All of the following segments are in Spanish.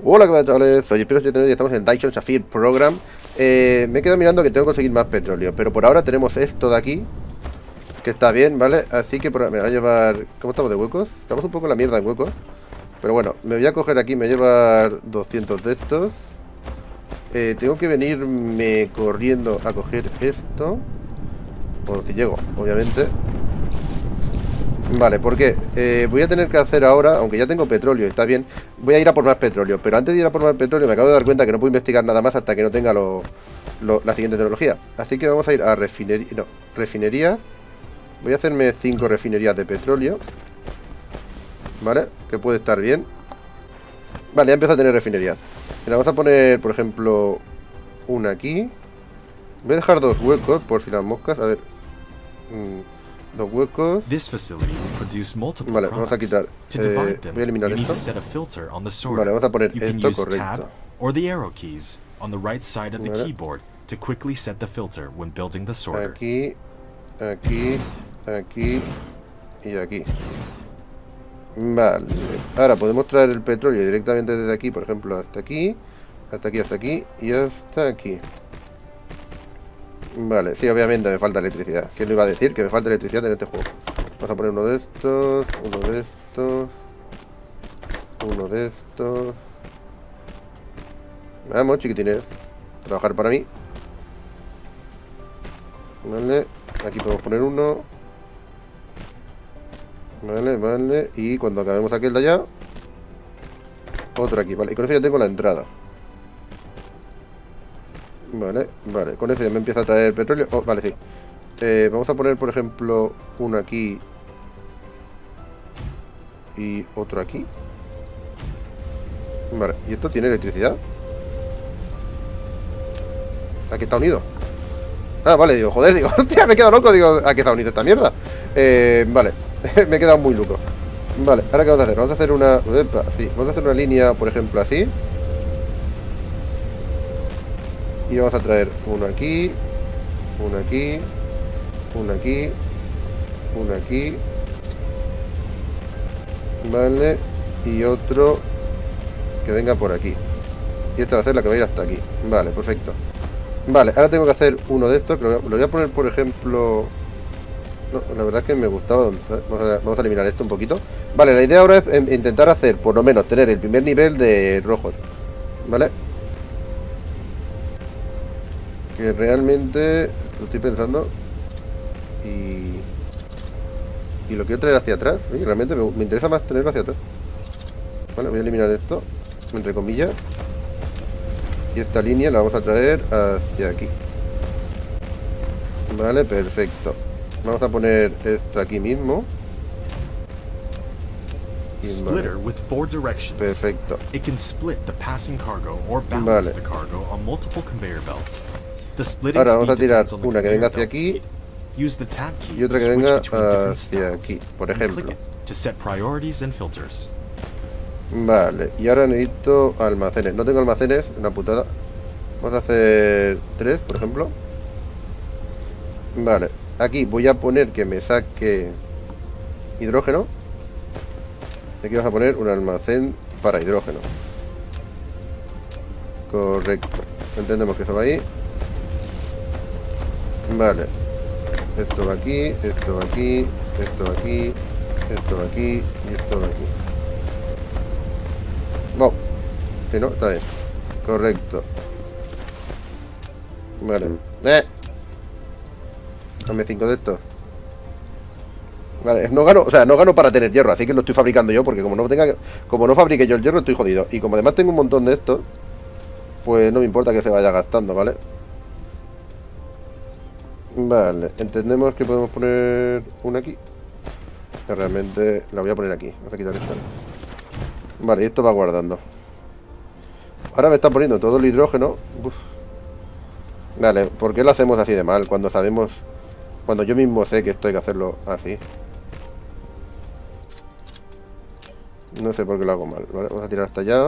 Hola, ¿qué tal, chavales? Soy Espero y estamos en Dyson Sapphire Program. Me he quedado mirando que tengo que conseguir más petróleo, pero por ahora tenemos esto de aquí, que está bien, ¿vale? Así que me va a llevar... ¿Cómo estamos de huecos? Estamos un poco en la mierda en huecos. Pero bueno, me voy a coger aquí, me voy a llevar 200 de estos. Tengo que venirme corriendo a coger esto. Bueno, si llego, obviamente. Vale, ¿por qué? Voy a tener que hacer ahora, aunque ya tengo petróleo, está bien, voy a ir a por más petróleo. Pero antes de ir a por más petróleo me acabo de dar cuenta que no puedo investigar nada más hasta que no tenga la siguiente tecnología. Así que vamos a ir a refinería. Voy a hacerme 5 refinerías de petróleo. Vale, que puede estar bien. Vale, ya empiezo a tener refinerías. Mira, vamos a poner, por ejemplo, una aquí. Voy a dejar 2 huecos por si las moscas, a ver. 2 huecos. Vale, vamos a quitar. Voy a eliminar esto. Vale, vamos a poner esto, correcto. Vale. Aquí, aquí, aquí y aquí. Vale, ahora podemos traer el petróleo directamente desde aquí, por ejemplo, hasta aquí, hasta aquí, hasta aquí y hasta aquí. Vale, sí, obviamente me falta electricidad. ¿Quién lo iba a decir? Que me falta electricidad en este juego. Vamos a poner uno de estos, uno de estos, uno de estos. Vamos, chiquitines. Trabajar para mí. Vale, aquí podemos poner uno. Vale, vale. Y cuando acabemos aquel de allá, otro aquí, vale. Y con eso ya tengo la entrada. Vale, vale, con eso ya me empieza a traer petróleo. Oh, vale, sí. Vamos a poner, por ejemplo, uno aquí y otro aquí. Vale, ¿y esto tiene electricidad? ¿A qué está unido? Ah, vale, digo, joder, digo, hostia, me he quedado loco, digo, ¿a qué está unido esta mierda? Vale, me he quedado muy loco. Vale, ¿ahora qué vamos a hacer? Vamos a hacer una... Epa, sí, vamos a hacer una línea, por ejemplo, así. Y vamos a traer uno aquí, uno aquí, uno aquí, uno aquí. Vale, y otro que venga por aquí. Y esta va a ser la que va a ir hasta aquí. Vale, perfecto. Vale, ahora tengo que hacer uno de estos, que lo voy a poner, por ejemplo... No, la verdad es que me gustaba. Vamos a eliminar esto un poquito. Vale, la idea ahora es intentar hacer, por lo menos, tener el primer nivel de rojos. ¿Vale? Que realmente lo estoy pensando y lo quiero traer hacia atrás. Oye, realmente me interesa más tenerlo hacia atrás. Vale, voy a eliminar esto, entre comillas. Y esta línea la vamos a traer hacia aquí. Vale, perfecto. Vamos a poner esto aquí mismo. Splitter with 4 directions. Perfecto. It can split the passing cargo or balance the cargo on multiple conveyor belts. The splitting Ahora vamos a speed tirar depends on the una que conveyor venga hacia belt aquí speed. Use the tab key y otra to que switch venga between different hacia styles aquí, por and ejemplo. click it to set priorities and filters. Vale, y ahora necesito almacenes. No tengo almacenes, una putada. Vamos a hacer 3, por ejemplo. Vale, aquí voy a poner que me saque hidrógeno. Aquí vas a poner un almacén para hidrógeno. Correcto. Entendemos que eso va ahí. Vale. Esto va aquí, esto va aquí, esto va aquí, esto va aquí y esto va aquí. Wow. Si no, está bien. Correcto. Vale. Dame 5 de estos. Vale, no gano, o sea, no gano para tener hierro, así que lo estoy fabricando yo, porque como no fabrique yo el hierro, estoy jodido. Y como además tengo un montón de estos, pues no me importa que se vaya gastando, ¿vale? Vale, entendemos que podemos poner una aquí. Que realmente la voy a poner aquí. Vamos a quitar esta. Vale, y esto va guardando. Ahora me está poniendo todo el hidrógeno. Uf. Vale, ¿por qué lo hacemos así de mal? Cuando sabemos... Cuando yo mismo sé que esto hay que hacerlo así. No sé por qué lo hago mal. Vale, vamos a tirar hasta allá.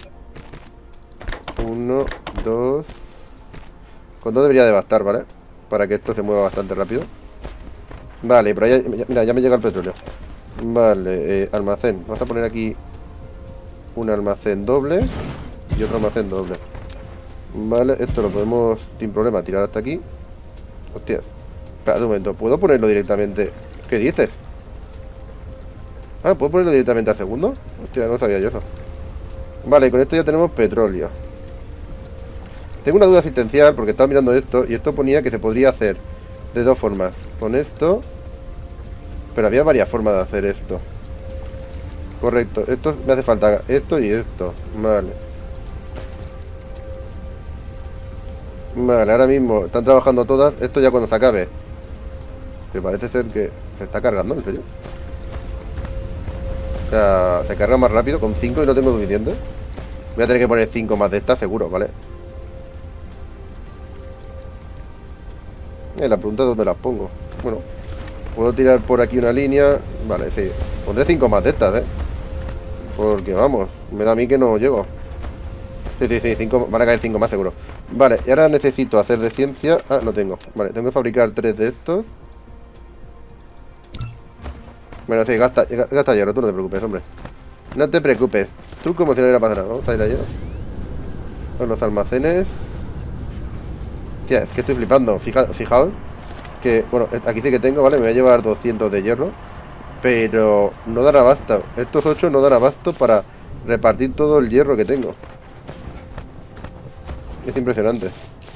1, 2. Con 2 debería de bastar, ¿vale? Para que esto se mueva bastante rápido. Vale, pero mira, ya me llega el petróleo. Vale, almacén. Vamos a poner aquí un almacén doble y otro almacén doble. Vale, esto lo podemos sin problema tirar hasta aquí. Hostia, espera un momento, ¿puedo ponerlo directamente? ¿Qué dices? Ah, ¿puedo ponerlo directamente al segundo? Hostia, no sabía yo eso. Vale, con esto ya tenemos petróleo. Tengo una duda existencial porque estaba mirando esto y esto ponía que se podría hacer de dos formas. Con esto. Pero había varias formas de hacer esto. Correcto, esto me hace falta esto y esto. Vale. Vale, ahora mismo están trabajando todas. Esto ya cuando se acabe. Que parece ser que se está cargando, ¿en serio? O sea, se carga más rápido con 5 y no tengo suficiente. Voy a tener que poner 5 más de estas seguro, ¿vale? La pregunta es dónde las pongo. Bueno, puedo tirar por aquí una línea. Vale, sí. Pondré 5 más de estas, ¿eh? Porque vamos, me da a mí que no llego. Sí, 5, van a caer 5 más seguro. Vale, y ahora necesito hacer de ciencia. Ah, no tengo. Vale, tengo que fabricar 3 de estos. Bueno, sí, gasta hierro, tú no te preocupes, hombre. No te preocupes. Tú como si no hubiera pasado nada. Vamos a ir allá. Con los almacenes. Tía, es que estoy flipando. Fijaos que, bueno, aquí sí que tengo, ¿vale? Me voy a llevar 200 de hierro. Pero no dará abasto. Estos 8 no dan abasto para repartir todo el hierro que tengo. Es impresionante.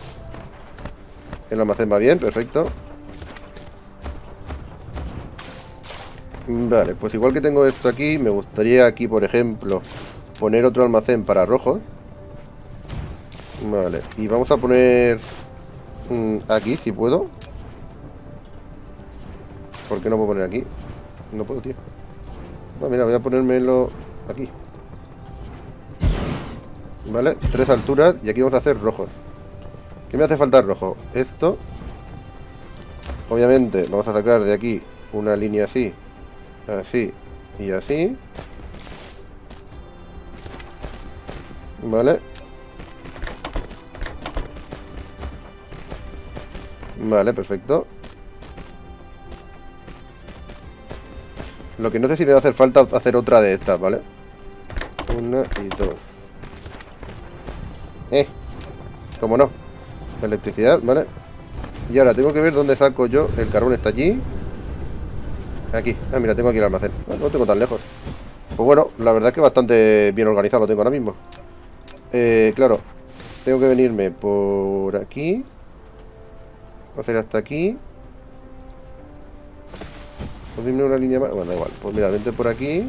El almacén va bien, perfecto. Vale, pues igual que tengo esto aquí, me gustaría aquí, por ejemplo, poner otro almacén para rojos. Vale, y vamos a poner aquí, si puedo. ¿Por qué no puedo poner aquí? No puedo, tío. No, mira, voy a ponérmelo aquí. Vale, 3 alturas y aquí vamos a hacer rojos. ¿Qué me hace falta rojo? Esto. Obviamente, vamos a sacar de aquí una línea así. Así y así. Vale. Vale, perfecto. Lo que no sé si me va a hacer falta hacer otra de estas, ¿vale? Una y dos. Como no. Electricidad, ¿vale? Y ahora tengo que ver dónde saco yo. El carbón está allí. Aquí. Ah, mira, tengo aquí el almacén. No lo tengo tan lejos. Pues bueno, la verdad es que bastante bien organizado lo tengo ahora mismo. Claro. Tengo que venirme por aquí. Hacer hasta aquí. ¿Puedo irme una línea más? Bueno, da igual. Pues mira, vente por aquí.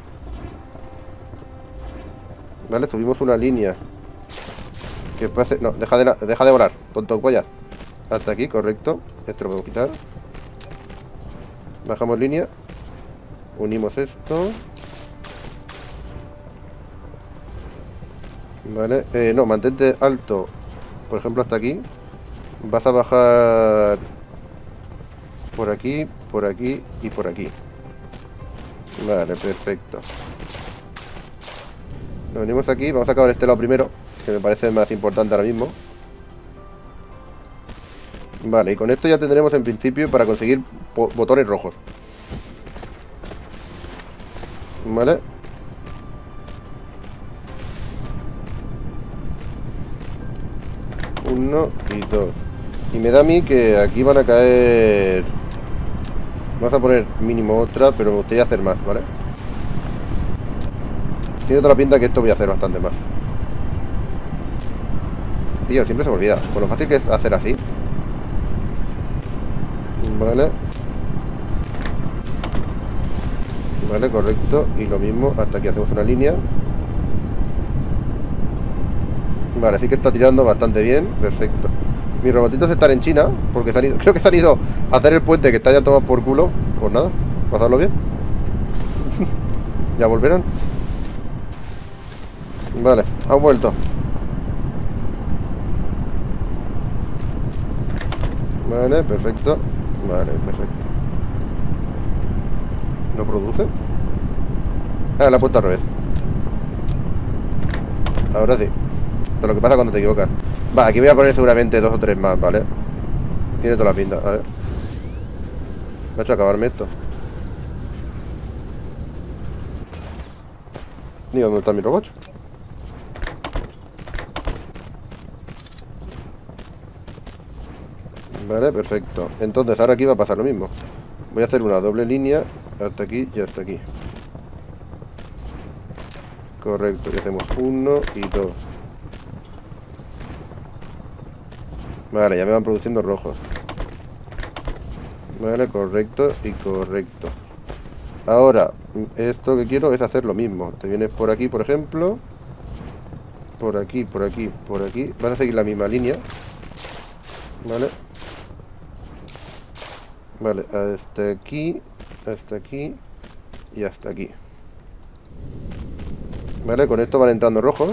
Vale, subimos una línea. Que puede hacer... No, deja de volar, tonto pollas. Hasta aquí, correcto. Esto lo podemos quitar. Bajamos línea. Unimos esto. Vale, no, mantente alto. Por ejemplo, hasta aquí. Vas a bajar por aquí y por aquí. Vale, perfecto. Nos venimos aquí, vamos a acabar este lado primero, que me parece más importante ahora mismo. Vale, y con esto ya tendremos en principio para conseguir botones rojos. Vale. Uno y dos. Y me da a mí que aquí van a caer... Vamos a poner mínimo otra, pero me gustaría hacer más, ¿vale? Tiene toda la pinta que esto voy a hacer bastante más. Tío, siempre se me olvida. Con lo fácil que es hacer así. Vale. Vale, correcto. Y lo mismo, hasta aquí hacemos una línea. Vale, sí que está tirando bastante bien. Perfecto. Mis robotitos están en China, porque se han ido, creo que se han ido a hacer el puente que está ya todo por culo. Pues nada, pasadlo bien. Ya volverán. Vale, han vuelto. Vale, perfecto. Vale, perfecto. ¿No produce? Ah, la he puesto al revés. Ahora sí. Esto es lo que pasa cuando te equivocas. Va, aquí voy a poner seguramente 2 o 3 más, ¿vale? Tiene toda la pinta, a ver. Me ha hecho acabarme esto. Digo, ¿dónde está mi robot? Vale, perfecto. Entonces ahora aquí va a pasar lo mismo. Voy a hacer una doble línea hasta aquí y hasta aquí. Correcto, y hacemos 1 y 2. Vale, ya me van produciendo rojos. Vale, correcto y correcto. Ahora, esto que quiero es hacer lo mismo. Te vienes por aquí, por ejemplo. Por aquí, por aquí, por aquí. Vas a seguir la misma línea. Vale. Vale, hasta aquí y hasta aquí. Vale, con esto van entrando rojos.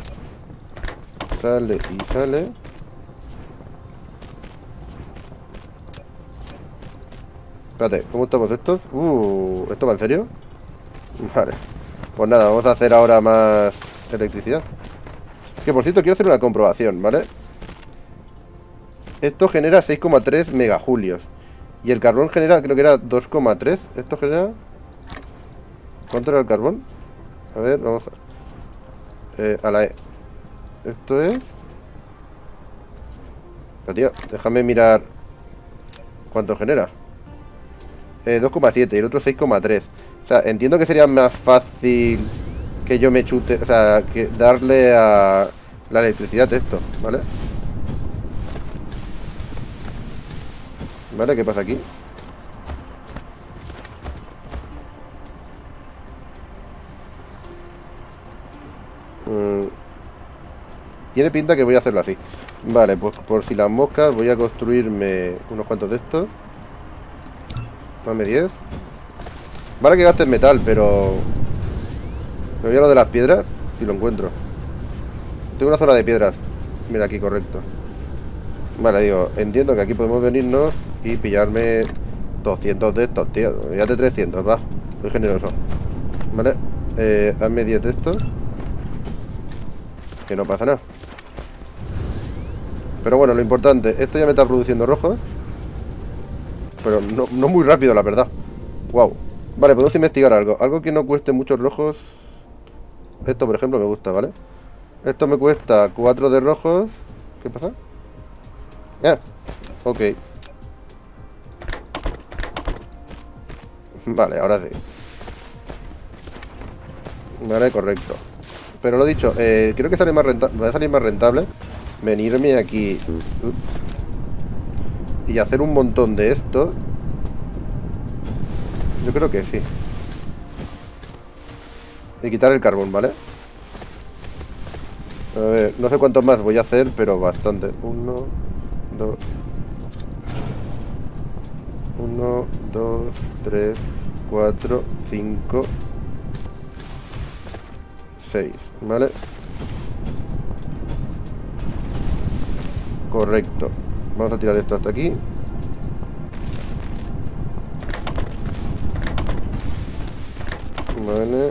Sale y sale. Espérate, ¿cómo estamos estos? ¿Esto va en serio? Vale. Pues nada, vamos a hacer ahora más electricidad. Que por cierto, quiero hacer una comprobación, ¿vale? Esto genera 6,3 megajulios. Y el carbón genera, creo que era 2,3. Esto genera... ¿Cuánto era el carbón? A ver, vamos a la E. Esto es... Pero tío, déjame mirar cuánto genera. 2,7 y el otro 6,3. O sea, entiendo que sería más fácil que yo me chute, o sea, que darle a la electricidad esto, ¿vale? Vale, ¿qué pasa aquí? Tiene pinta que voy a hacerlo así. Vale, pues por si las moscas voy a construirme unos cuantos de estos. Dame 10. Vale que gastes metal, pero... Me voy a lo de las piedras, si lo encuentro. Tengo una zona de piedras. Mira aquí, correcto. Vale, digo, entiendo que aquí podemos venirnos y pillarme 200 de estos, tío. Fíjate 300, va. Soy generoso. Vale, hazme 10 de estos. Que no pasa nada. Pero bueno, lo importante, esto ya me está produciendo rojos. Pero no muy rápido, la verdad. Wow. Vale, podemos investigar algo. Algo que no cueste muchos rojos. Esto, por ejemplo, me gusta, ¿vale? Esto me cuesta 4 de rojos. ¿Qué pasa? Ok. Vale, ahora sí. Vale, correcto. Pero lo dicho, creo que sale más va a salir más rentable venirme aquí y hacer un montón de esto. Yo creo que sí. Y quitar el carbón, ¿vale? A ver, no sé cuántos más voy a hacer, pero bastante. 1, 2 1, 2, 3, 4, 5, 6, ¿vale? Correcto. Vamos a tirar esto hasta aquí. Vale.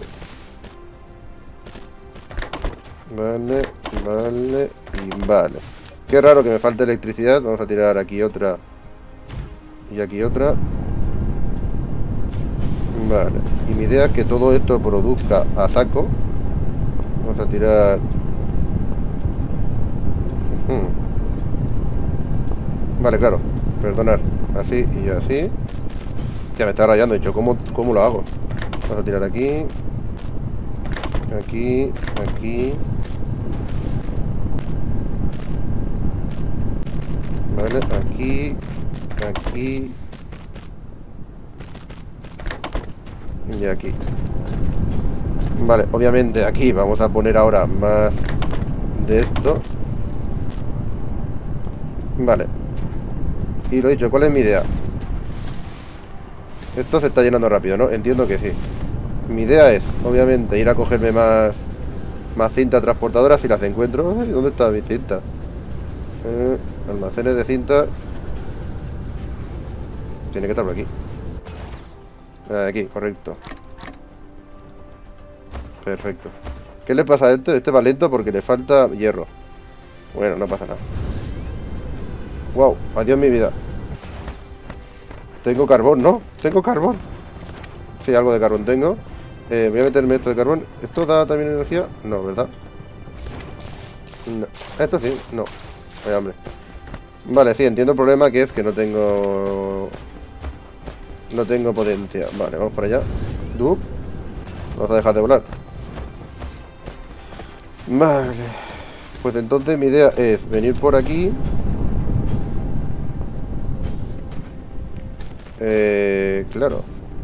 Vale, vale y vale. Qué raro que me falte electricidad. Vamos a tirar aquí otra. Y aquí otra. Vale. Y mi idea es que todo esto produzca a saco. Vamos a tirar... Vale, claro. Perdonar. Así y así. Ya me está rayando. He dicho, ¿cómo lo hago? Vamos a tirar aquí. Aquí. Aquí. Vale, aquí. Aquí. Y aquí. Vale, obviamente aquí vamos a poner ahora más de esto. Vale. Y lo dicho, ¿cuál es mi idea? Esto se está llenando rápido, ¿no? Entiendo que sí. Mi idea es, obviamente, ir a cogerme más cinta transportadora si las encuentro. Ay, ¿dónde está mi cinta? Almacenes de cinta. Tiene que estar por aquí. Aquí, correcto. Perfecto. ¿Qué le pasa a este? Este va lento porque le falta hierro. Bueno, no pasa nada. Wow, adiós mi vida. Tengo carbón, ¿no? Tengo carbón. Sí, algo de carbón tengo. Voy a meterme esto de carbón. ¿Esto da también energía? No, ¿verdad? No. Esto sí, no. Vaya hambre. Vale, sí, entiendo el problema, que es que no tengo... No tengo potencia. Vale, vamos para allá. Dup. Vamos a dejar de volar. Vale. Pues entonces mi idea es venir por aquí. Claro.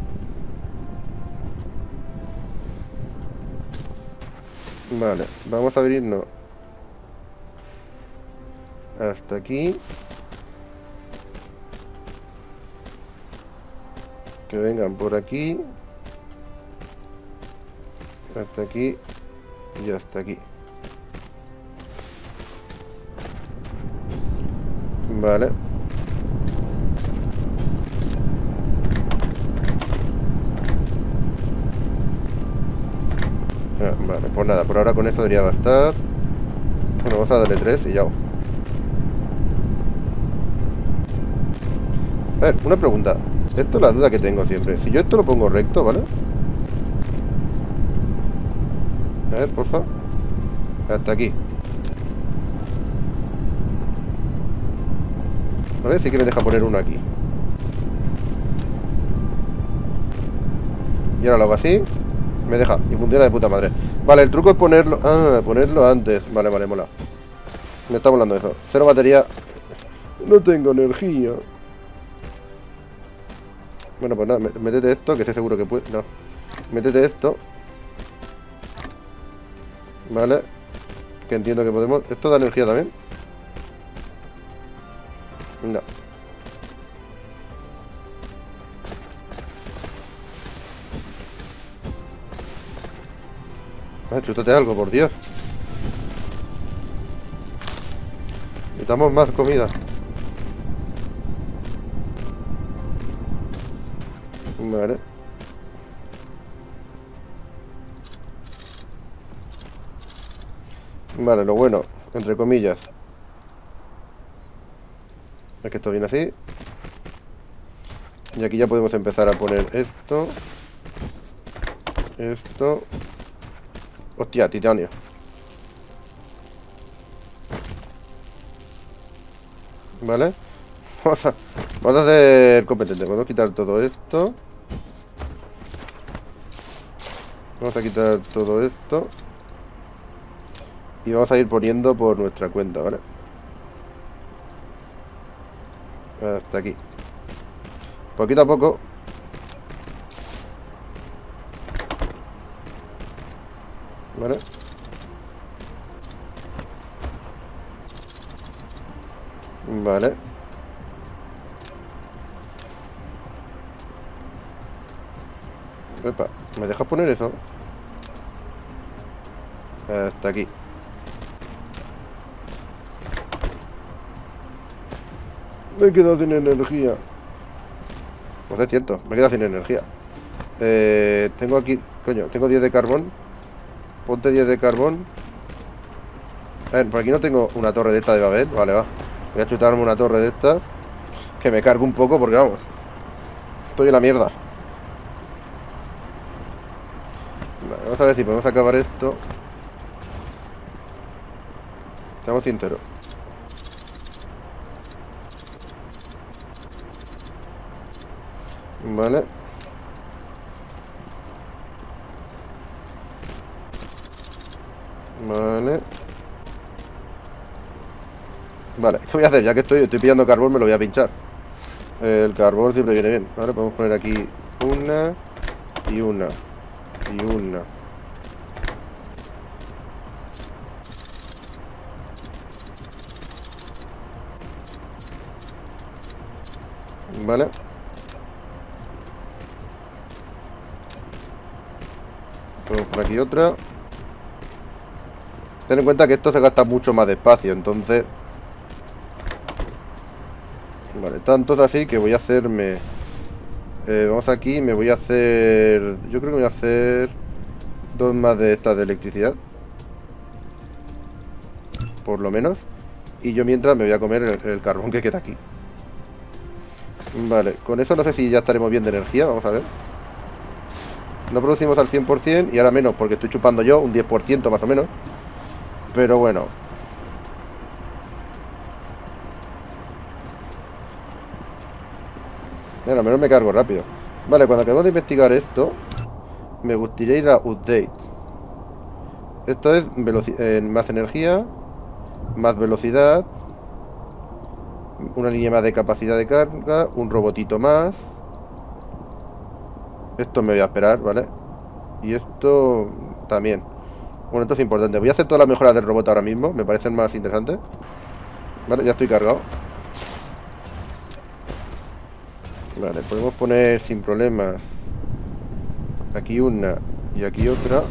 Vale, vamos a abrirnos hasta aquí. Que vengan por aquí. Hasta aquí. Y hasta aquí. Vale. Vale, pues nada, por ahora con esto debería bastar. Bueno, vamos a darle 3 y ya. A ver, una pregunta. Esto es la duda que tengo siempre. Si yo esto lo pongo recto, ¿vale? A ver, porfa. Hasta aquí. A ver, sí que me deja poner uno aquí. Y ahora lo hago así. Me deja, y funciona de puta madre. Vale, el truco es ponerlo... Ah, ponerlo antes. Vale, vale, mola. Me está volando eso. Cero batería. No tengo energía. Bueno, pues nada, métete esto, que estoy seguro que puede... No. Métete esto. Vale. Que entiendo que podemos... ¿Esto da energía también? No. Chútate algo, por Dios. Necesitamos más comida. Vale. Vale, lo bueno, entre comillas, es que esto viene así. Y aquí ya podemos empezar a poner esto. Esto. Hostia, titanio. Vale. Vamos a ser competentes. Podemos quitar todo esto. Vamos a quitar todo esto. Y vamos a ir poniendo por nuestra cuenta, ¿vale? Hasta aquí. Poquito a poco. Vale. Vale. Epa, ¿me dejas poner eso? Hasta aquí. Me he quedado sin energía. Pues es cierto, me he quedado sin energía. Tengo aquí... Coño, tengo 10 de carbón. Ponte 10 de carbón. A ver, por aquí no tengo una torre de esta de Babel. Vale, va. Voy a chutarme una torre de estas. Que me cargue un poco porque, vamos, estoy en la mierda. Vale, vamos a ver si podemos acabar esto. Estamos tinteros. Vale. Vale. Vale, ¿qué voy a hacer? Ya que estoy pillando carbón, me lo voy a pinchar. El carbón siempre viene bien. Vale, podemos poner aquí una y una y una. Vale. Ponemos por aquí otra. Ten en cuenta que esto se gasta mucho más de espacio, entonces... Vale, tantos así que voy a hacerme... vamos aquí, me voy a hacer... Yo creo que me voy a hacer... Dos más de estas de electricidad. Por lo menos. Y yo mientras me voy a comer el carbón que queda aquí. Vale, con eso no sé si ya estaremos bien de energía, vamos a ver. No producimos al 100% y ahora menos porque estoy chupando yo, un 10% más o menos. Pero bueno. Bueno, al menos me cargo rápido. Vale, cuando acabemos de investigar esto, me gustaría ir a Update. Esto es más energía, más velocidad, una línea más de capacidad de carga, un robotito más. Esto me voy a esperar, ¿vale? Y esto también. Bueno, esto es importante. Voy a hacer todas las mejoras del robot ahora mismo, me parecen más interesantes. Vale, ya estoy cargado. Vale, podemos poner sin problemas aquí una y aquí otra.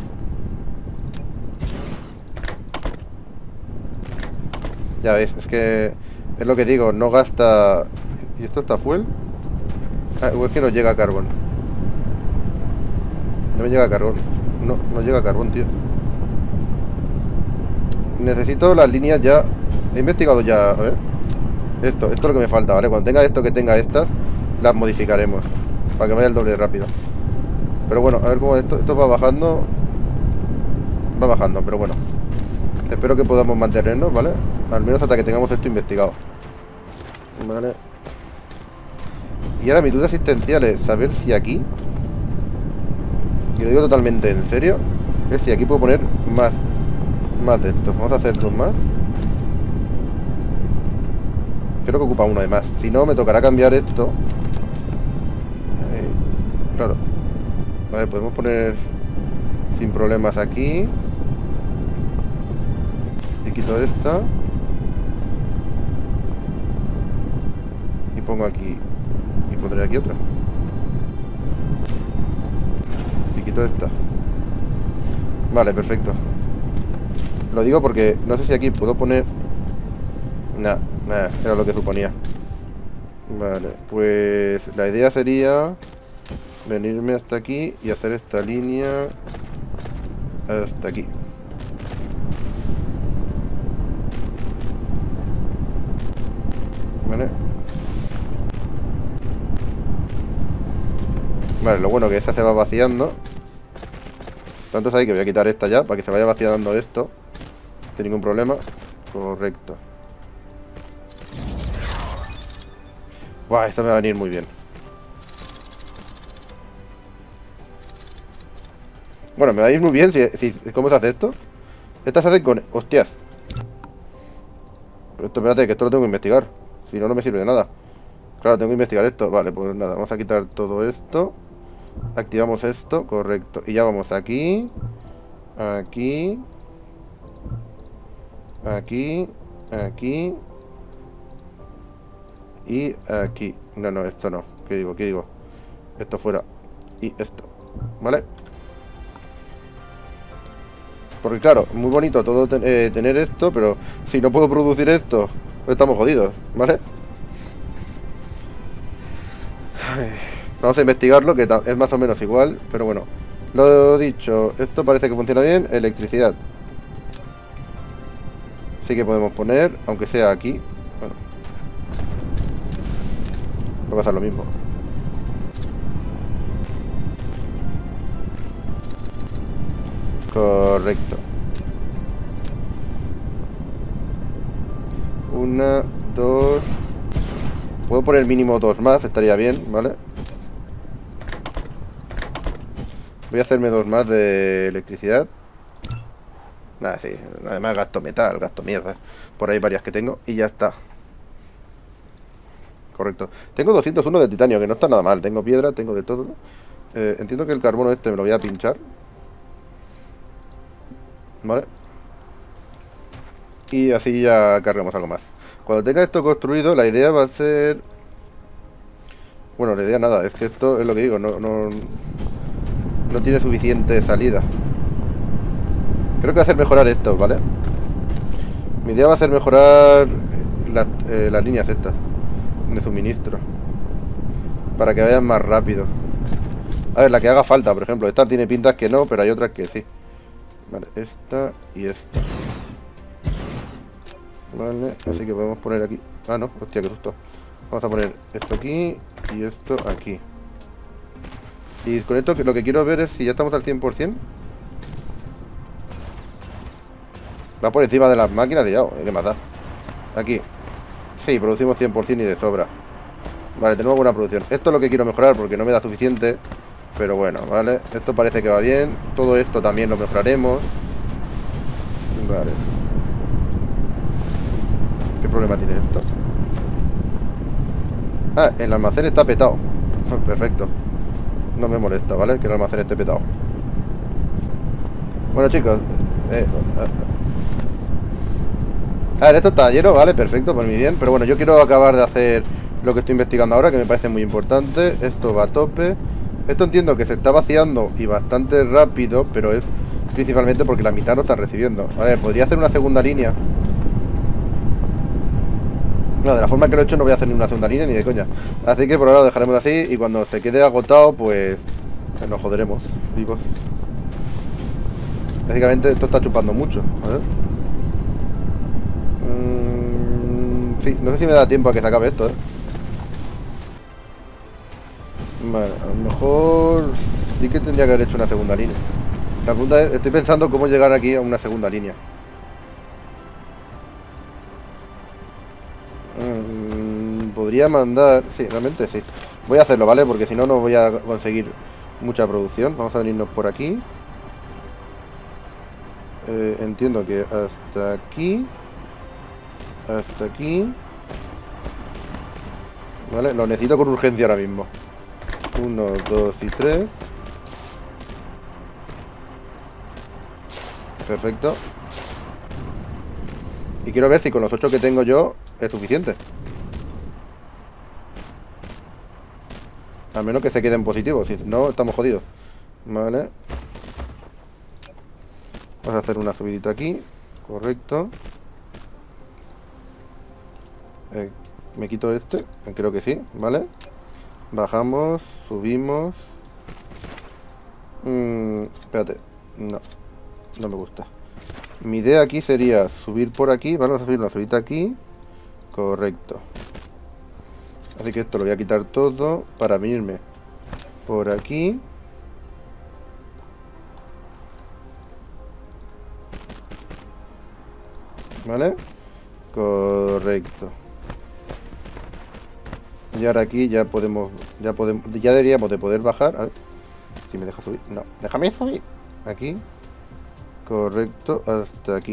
Ya ves, es que es lo que digo, no gasta... ¿Y esto está fuel? Ah, o es que no llega a carbón. No me llega a carbón. No llega a carbón, tío. Necesito las líneas ya. He investigado ya, a ver. Esto es lo que me falta, ¿vale? Cuando tenga esto, que tenga estas, las modificaremos para que vaya el doble de rápido. Pero bueno, a ver cómo esto va bajando. Va bajando, pero bueno. Espero que podamos mantenernos, ¿vale? Al menos hasta que tengamos esto investigado. Vale. Y ahora mi duda existencial es saber si aquí, y lo digo totalmente en serio, es si aquí puedo poner más de esto. Vamos a hacer dos más. Creo que ocupa uno de más. Si no, me tocará cambiar esto. Claro. Vale, podemos poner sin problemas aquí. Y quito esta. Y pongo aquí. Y pondré aquí otra. Y quito esta. Vale, perfecto. Lo digo porque no sé si aquí puedo poner... Nada, era lo que suponía. Vale, pues la idea sería venirme hasta aquí y hacer esta línea hasta aquí. Vale. Vale, lo bueno que esta se va vaciando. Tanto sabéis que voy a quitar esta ya para que se vaya vaciando esto sin ningún problema. Correcto. Buah, esto me va a venir muy bien. Bueno, me va a ir muy bien si ¿cómo se hace esto? Esta se hace con... ¡Hostias! Pero esto, espérate, que esto lo tengo que investigar. Si no, no me sirve de nada. Claro, tengo que investigar esto. Vale, pues nada, vamos a quitar todo esto. Activamos esto, correcto. Y ya vamos aquí. Aquí. Aquí. Aquí. Y aquí. No, esto no. ¿Qué digo? ¿Qué digo? Esto fuera. Y esto. ¿Vale? Porque claro, muy bonito todo tener esto, pero si no puedo producir esto, pues estamos jodidos, ¿vale? Vamos a investigarlo, que es más o menos igual, pero bueno. Lo dicho, esto parece que funciona bien. Electricidad. Sí que podemos poner, aunque sea aquí. Bueno. Va a pasar lo mismo. Correcto. Una, dos. Puedo poner mínimo dos más, estaría bien, ¿vale? Voy a hacerme dos más de electricidad. Nada, sí. Además gasto metal, gasto mierda. Por ahí varias que tengo y ya está. Correcto. Tengo 201 de titanio, que no está nada mal. Tengo piedra, tengo de todo. Entiendo que el carbono este me lo voy a pinchar. Vale. Y así ya cargamos algo más. Cuando tenga esto construido, la idea va a ser... Bueno, la idea nada, es que esto es lo que digo, no tiene suficiente salida. Creo que va a hacer mejorar esto, ¿vale? Mi idea va a ser mejorar las líneas estas de suministro, para que vayan más rápido. A ver, la que haga falta, por ejemplo. Esta tiene pintas que no, pero hay otras que sí. Vale, esta y esta. Vale, así que podemos poner aquí. Ah, no, hostia, qué susto. Vamos a poner esto aquí y esto aquí. Y con esto lo que quiero ver es si ya estamos al 100%. Va por encima de las máquinas y ya, ¿qué más da? Aquí. Sí, producimos 100% y de sobra. Vale, tenemos buena producción. Esto es lo que quiero mejorar porque no me da suficiente. Pero bueno, vale. Esto parece que va bien. Todo esto también lo mejoraremos. Vale. ¿Qué problema tiene esto? Ah, el almacén está petado. Perfecto. No me molesta, ¿vale? Que el almacén esté petado. Bueno, chicos. A ver, esto está lleno, vale, perfecto, por mi bien. Pero bueno, yo quiero acabar de hacer lo que estoy investigando ahora, que me parece muy importante. Esto va a tope. Esto entiendo que se está vaciando y bastante rápido, pero es principalmente porque la mitad no está recibiendo. A ver, podría hacer una segunda línea. No, de la forma que lo he hecho no voy a hacer ni una segunda línea ni de coña. Así que por ahora lo dejaremos así y cuando se quede agotado, pues nos joderemos vivos. Básicamente esto está chupando mucho, ¿vale? Sí, no sé si me da tiempo a que se acabe esto, Vale, a lo mejor sí que tendría que haber hecho una segunda línea. La pregunta es, estoy pensando cómo llegar aquí a una segunda línea. Podría mandar... Sí, realmente sí. Voy a hacerlo, ¿vale? Porque si no, no voy a conseguir mucha producción. Vamos a venirnos por aquí. Entiendo que hasta aquí. Hasta aquí. Vale, lo necesito con urgencia ahora mismo. 1, 2 y 3. Perfecto. Y quiero ver si con los 8 que tengo yo es suficiente. Al menos que se queden positivos. Si no, estamos jodidos. Vale. Vamos a hacer una subidita aquí. Correcto. Me quito este. Creo que sí. Vale. Bajamos. Subimos. Espérate. No. No me gusta. Mi idea aquí sería subir por aquí. Vamos a subir una subidita aquí. Correcto. Así que esto lo voy a quitar todo para venirme por aquí. ¿Vale? Correcto. Y ahora aquí ya podemos, ya deberíamos de poder bajar. A ver si me deja subir. No, déjame subir. Aquí. Correcto, hasta aquí.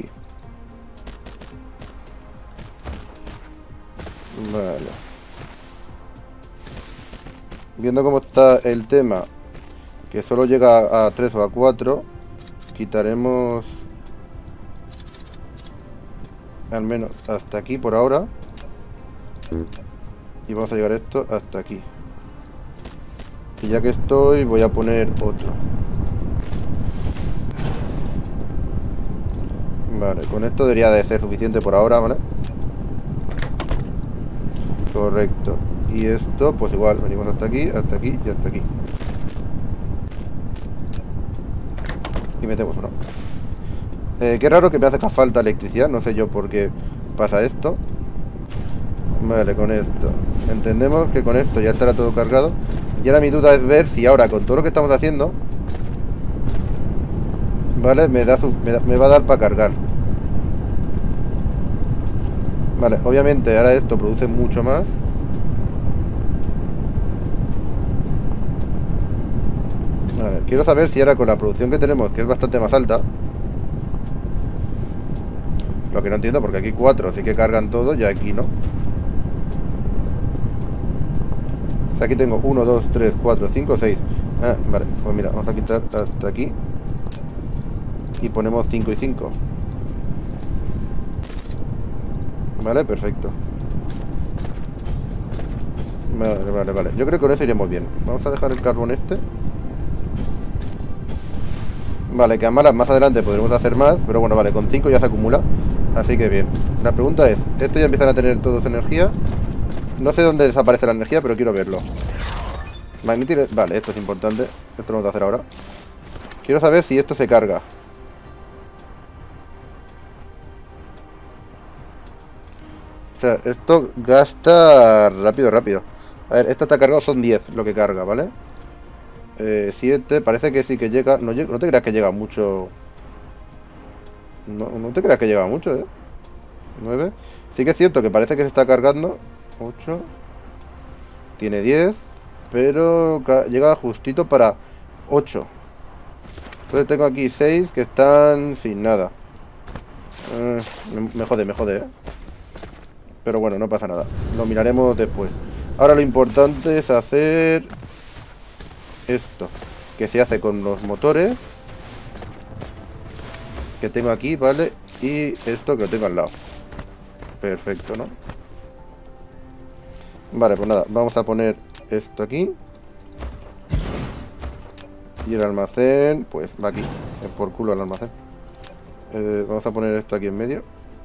Vale. Viendo cómo está el tema, que solo llega a 3 o a 4, quitaremos al menos hasta aquí por ahora. Y vamos a llevar esto hasta aquí. Y ya que estoy, voy a poner otro. Vale, con esto debería de ser suficiente por ahora, ¿vale? Correcto. Y esto, pues igual, venimos hasta aquí y hasta aquí. Y metemos uno. Qué raro que me hace falta electricidad, no sé yo por qué pasa esto. Vale, con esto. Entendemos que con esto ya estará todo cargado. Y ahora mi duda es ver si ahora con todo lo que estamos haciendo, vale, me va a dar para cargar. Vale, obviamente ahora esto produce mucho más. Vale, quiero saber si ahora con la producción que tenemos, que es bastante más alta. Lo que no entiendo, porque aquí 4 sí que cargan todo y aquí no. O sea, aquí tengo 1, 2, 3, 4, 5, 6. Ah, vale, pues mira, vamos a quitar hasta aquí. Y ponemos 5 y 5. Vale, perfecto. Vale. Yo creo que con eso iremos bien. Vamos a dejar el carbón este. Vale, que a malas más adelante podremos hacer más. Pero bueno, vale, con 5 ya se acumula. Así que bien. La pregunta es, ¿esto ya empiezan a tener todos energía? No sé dónde desaparece la energía, pero quiero verlo. Vale, esto es importante. Esto lo vamos a hacer ahora. Quiero saber si esto se carga. O sea, esto gasta rápido. A ver, esto está cargado, son 10 lo que carga, ¿vale? 7, parece que sí que llega. No, no te creas que llega mucho. No te creas que llega mucho, 9. Sí que es cierto que parece que se está cargando. 8. Tiene 10. Pero llega justito para 8. Entonces tengo aquí 6 que están sin nada. Me jode, Pero bueno, no pasa nada. Lo miraremos después. Ahora lo importante es hacer esto, que se hace con los motores que tengo aquí, ¿vale? Y esto que lo tengo al lado. Perfecto, ¿no? Vale, pues nada, vamos a poner esto aquí. Y el almacén, pues va aquí. Es por culo el almacén. Vamos a poner esto aquí en medio.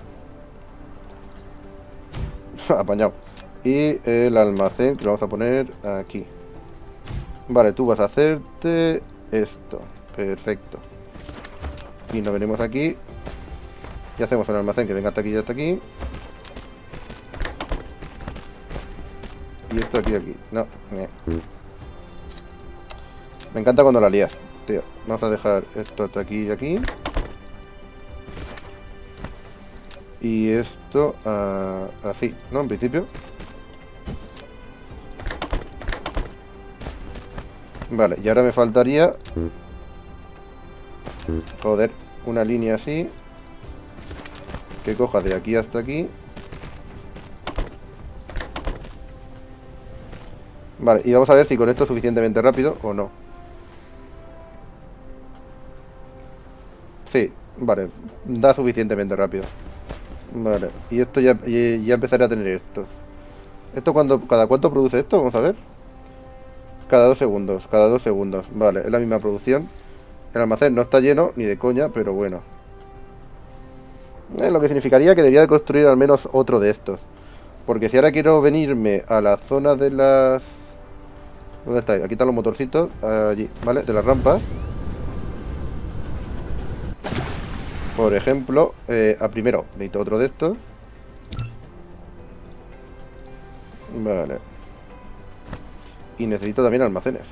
Apañado. Y el almacén que lo vamos a poner aquí. Vale, tú vas a hacerte esto. Perfecto. Y nos venimos aquí. Y hacemos un almacén que venga hasta aquí y hasta aquí. Y esto aquí, aquí. No. Me encanta cuando la lías, tío. Vamos a dejar esto hasta aquí y aquí. Y esto así, ¿no? En principio. Vale, y ahora me faltaría... Joder, una línea así. Que coja de aquí hasta aquí. Vale, y vamos a ver si con esto es suficientemente rápido o no. Sí, vale, da suficientemente rápido. Vale, y esto ya empezaré a tener esto. ¿Esto cada cuánto produce esto? Vamos a ver. Cada 2 segundos, cada 2 segundos. Vale, es la misma producción. El almacén no está lleno, ni de coña, pero bueno. Lo que significaría que debería de construir al menos otro de estos. Porque si ahora quiero venirme a la zona de las... ¿Dónde estáis? Aquí están los motorcitos. Allí, ¿vale? De las rampas. Por ejemplo, primero necesito otro de estos. Vale. Y necesito también almacenes.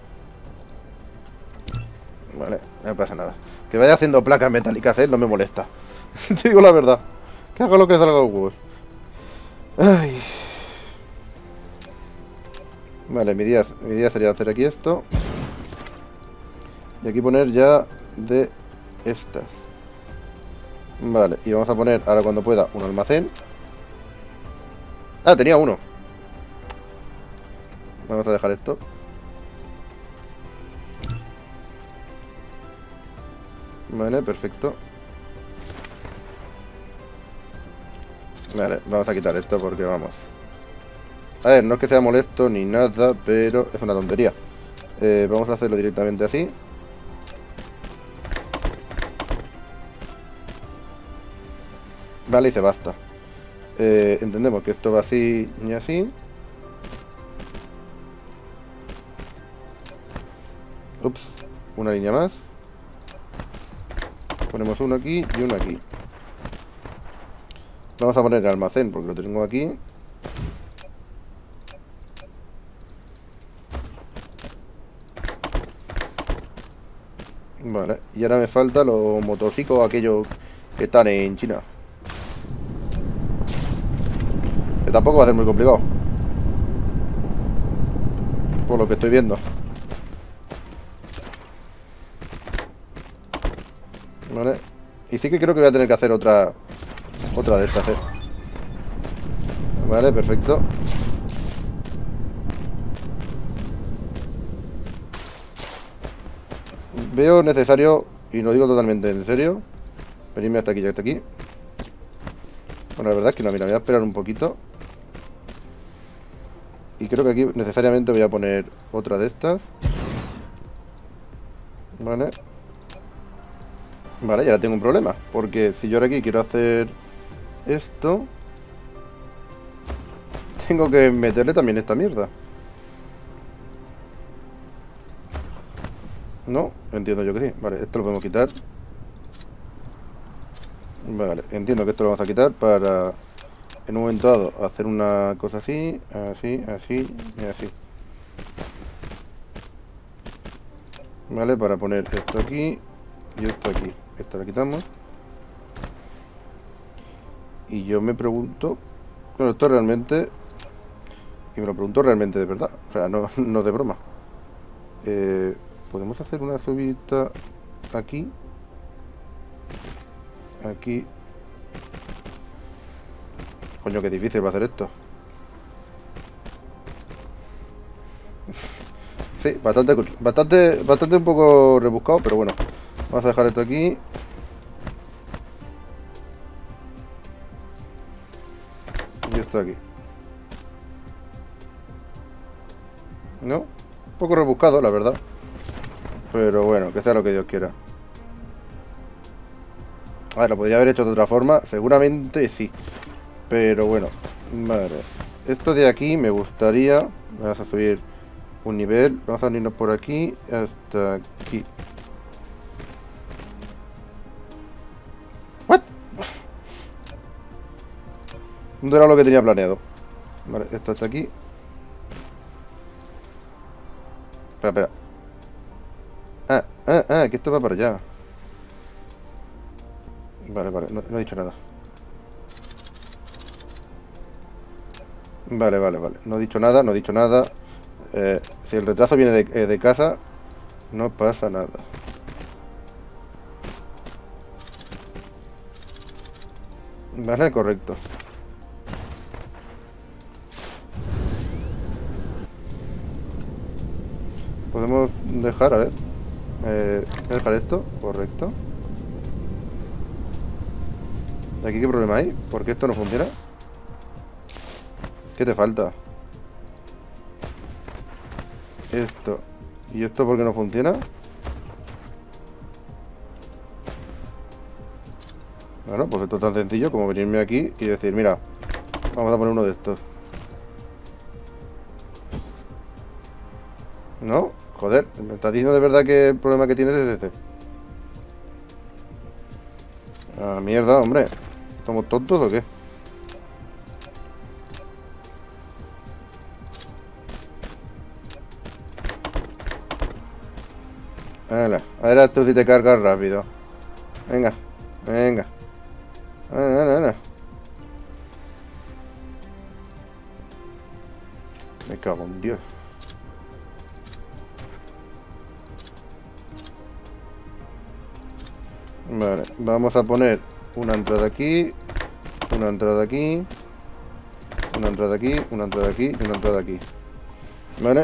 Vale, no pasa nada. Que vaya haciendo placas metálicas, no me molesta. Te digo la verdad. Que haga lo que salga los huevos. Ay. Vale, mi idea sería hacer aquí esto. Y aquí poner ya de estas. Vale, y vamos a poner ahora cuando pueda un almacén. Ah, tenía uno. Vamos a dejar esto. Vale, perfecto. Vale, vamos a quitar esto porque vamos. A ver, no es que sea molesto ni nada, pero es una tontería. Vamos a hacerlo directamente así. Vale, y se basta. Entendemos que esto va así y así. Ups, una línea más. Ponemos uno aquí y uno aquí. Vamos a poner el almacén porque lo tengo aquí. Vale, y ahora me falta los motorciclos aquellos que están en China. Que tampoco va a ser muy complicado. Por lo que estoy viendo. Vale. Y sí que creo que voy a tener que hacer otra de estas, Vale, perfecto. Veo necesario, y lo digo totalmente en serio, venirme hasta aquí y hasta aquí. Bueno, la verdad es que no, mira, voy a esperar un poquito. Y creo que aquí necesariamente voy a poner otra de estas. Vale. Vale, y ahora tengo un problema. Porque si yo ahora aquí quiero hacer esto, tengo que meterle también esta mierda. No, entiendo yo que sí. Vale, esto lo podemos quitar. Vale, entiendo que esto lo vamos a quitar para en un momento dado hacer una cosa así, así, así y así. Vale, para poner esto aquí y esto aquí. Esto lo quitamos. Y yo me pregunto... Bueno, esto realmente... Y me lo pregunto realmente de verdad. O sea, no, no de broma. Podemos hacer una subida aquí. Aquí. Coño, qué difícil va a hacer esto. Sí, bastante un poco rebuscado, pero bueno. Vamos a dejar esto aquí. Y esto aquí. ¿No? Un poco rebuscado, la verdad. Pero bueno, que sea lo que Dios quiera. A ver, lo podría haber hecho de otra forma. Seguramente sí. Pero bueno. Vale. Esto de aquí me gustaría... Vamos a subir un nivel. Vamos a unirnos por aquí hasta aquí. ¿What? No era lo que tenía planeado. Vale, esto hasta aquí. Espera. Que esto va para allá. Vale, no he dicho nada. Vale. No he dicho nada. Si el retraso viene de casa, no pasa nada. Vale, correcto. Podemos dejar, a ver. Dejar esto, correcto. ¿De aquí qué problema hay? ¿Por qué esto no funciona? ¿Qué te falta? Esto. ¿Y esto por qué no funciona? Bueno, pues esto es tan sencillo como venirme aquí y decir, mira, vamos a poner uno de estos. ¿No? Joder, ¿me estás diciendo de verdad que el problema que tienes es este? Ah, mierda, hombre. ¿Estamos tontos o qué? Hala, a ver tú si te cargas rápido. Venga. Hala. Me cago en Dios. Vale, vamos a poner una entrada aquí, una entrada aquí, una entrada aquí, una entrada aquí y una entrada aquí. Vale.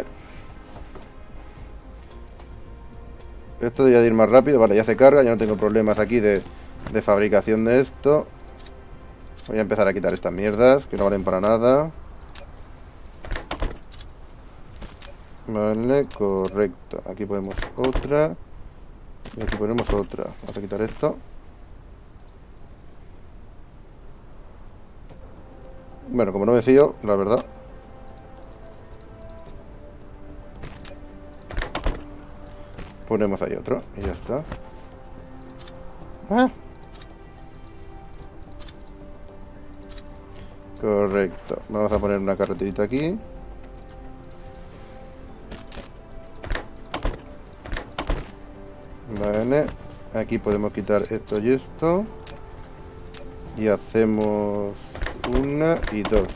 Esto debería de ir más rápido. Vale, ya se carga, ya no tengo problemas aquí de fabricación de esto. Voy a empezar a quitar estas mierdas que no valen para nada. Vale, correcto. Aquí ponemos otra. Y aquí ponemos otra. Vamos a quitar esto. Bueno, como no me fío, la verdad. Ponemos ahí otro y ya está. Correcto. Vamos a poner una carreterita aquí. Vale. Aquí podemos quitar esto y esto. Y hacemos una y dos.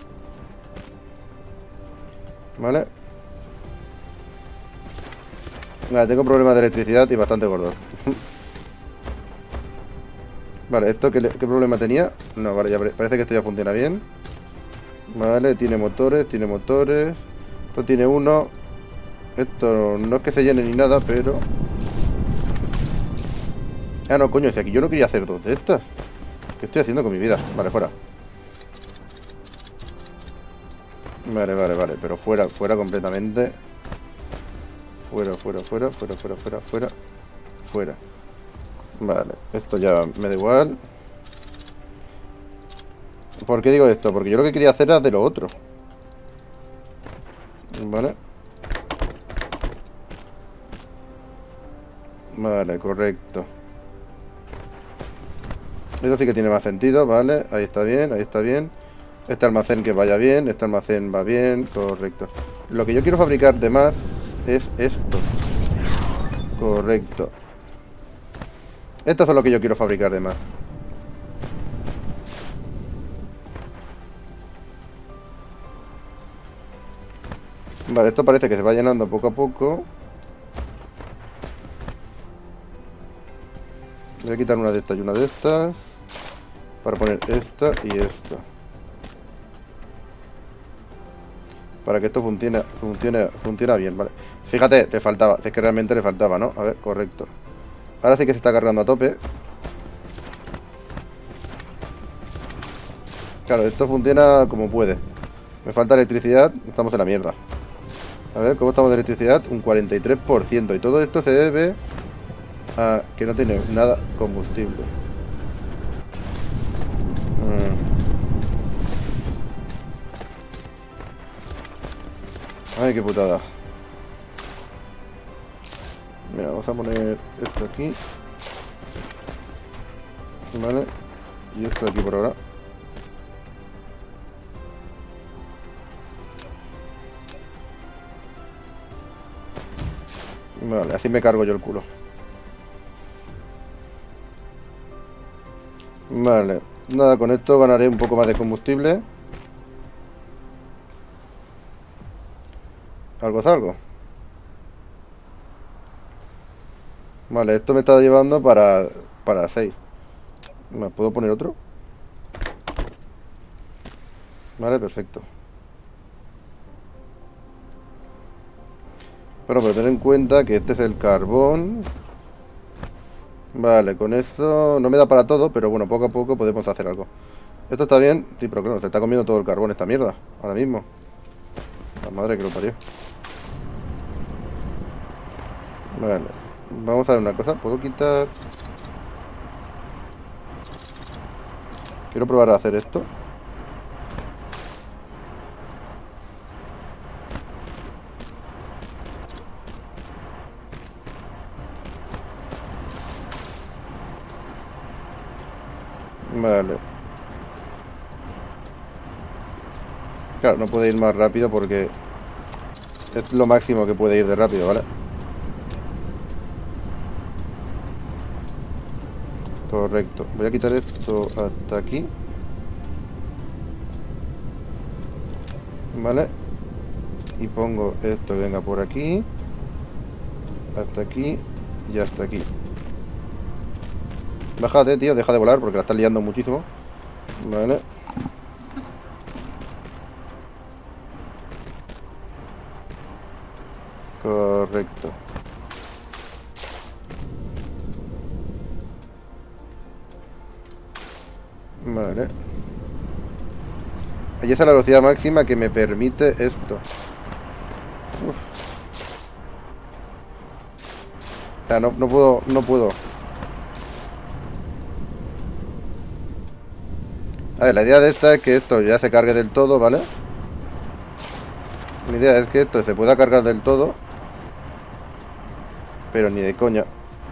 Vale. Vale, tengo problemas de electricidad y bastante gordos. Vale, ¿esto qué problema tenía? No, vale, ya parece que esto ya funciona bien. Vale, tiene motores. Esto tiene uno. Esto no es que se llene ni nada, pero... Ah, no, coño, si aquí yo no quería hacer dos de estas. ¿Qué estoy haciendo con mi vida? Vale, fuera. Vale, pero fuera completamente. Fuera. Vale, esto ya me da igual. ¿Por qué digo esto? Porque yo lo que quería hacer era de lo otro. Vale, correcto. Esto sí que tiene más sentido, vale. Ahí está bien. Este almacén que vaya bien, este almacén va bien, correcto. Lo que yo quiero fabricar de más es esto. Correcto. Esto es lo que yo quiero fabricar de más. Vale, esto parece que se va llenando poco a poco. Voy a quitar una de estas y una de estas para poner esta y esta, para que esto funciona bien, ¿vale? Fíjate, le faltaba, es que realmente le faltaba, ¿no? A ver, correcto. Ahora sí que se está cargando a tope. Claro, esto funciona como puede. Me falta electricidad, estamos en la mierda. A ver, ¿cómo estamos de electricidad? Un 43%. Y todo esto se debe a que no tiene nada combustible. Ay, qué putada. Mira, vamos a poner esto aquí. Vale. Y esto aquí por ahora. Vale, así me cargo yo el culo. Vale, nada, con esto ganaré un poco más de combustible. Algo es algo. Vale, esto me está llevando para 6. ¿Me puedo poner otro? Vale, perfecto. Pero ten en cuenta que este es el carbón. Vale, con eso no me da para todo, pero bueno, poco a poco podemos hacer algo. ¿Esto está bien? Sí, pero claro, se está comiendo todo el carbón esta mierda, ahora mismo. La madre que lo parió. Vale, vamos a ver una cosa, ¿puedo quitar? Quiero probar a hacer esto. Vale. Claro, no puede ir más rápido porque es lo máximo que puede ir de rápido, ¿vale? Correcto. Voy a quitar esto hasta aquí. Vale. Y pongo esto que venga por aquí. Hasta aquí. Y hasta aquí. Bájate, tío. Deja de volar porque la estás liando muchísimo. Vale. Correcto. Vale. Ahí está la velocidad máxima que me permite esto. Uf. O sea, no puedo. A ver, la idea de esta es que esto ya se cargue del todo, ¿vale? Mi idea es que esto se pueda cargar del todo. Pero ni de coña.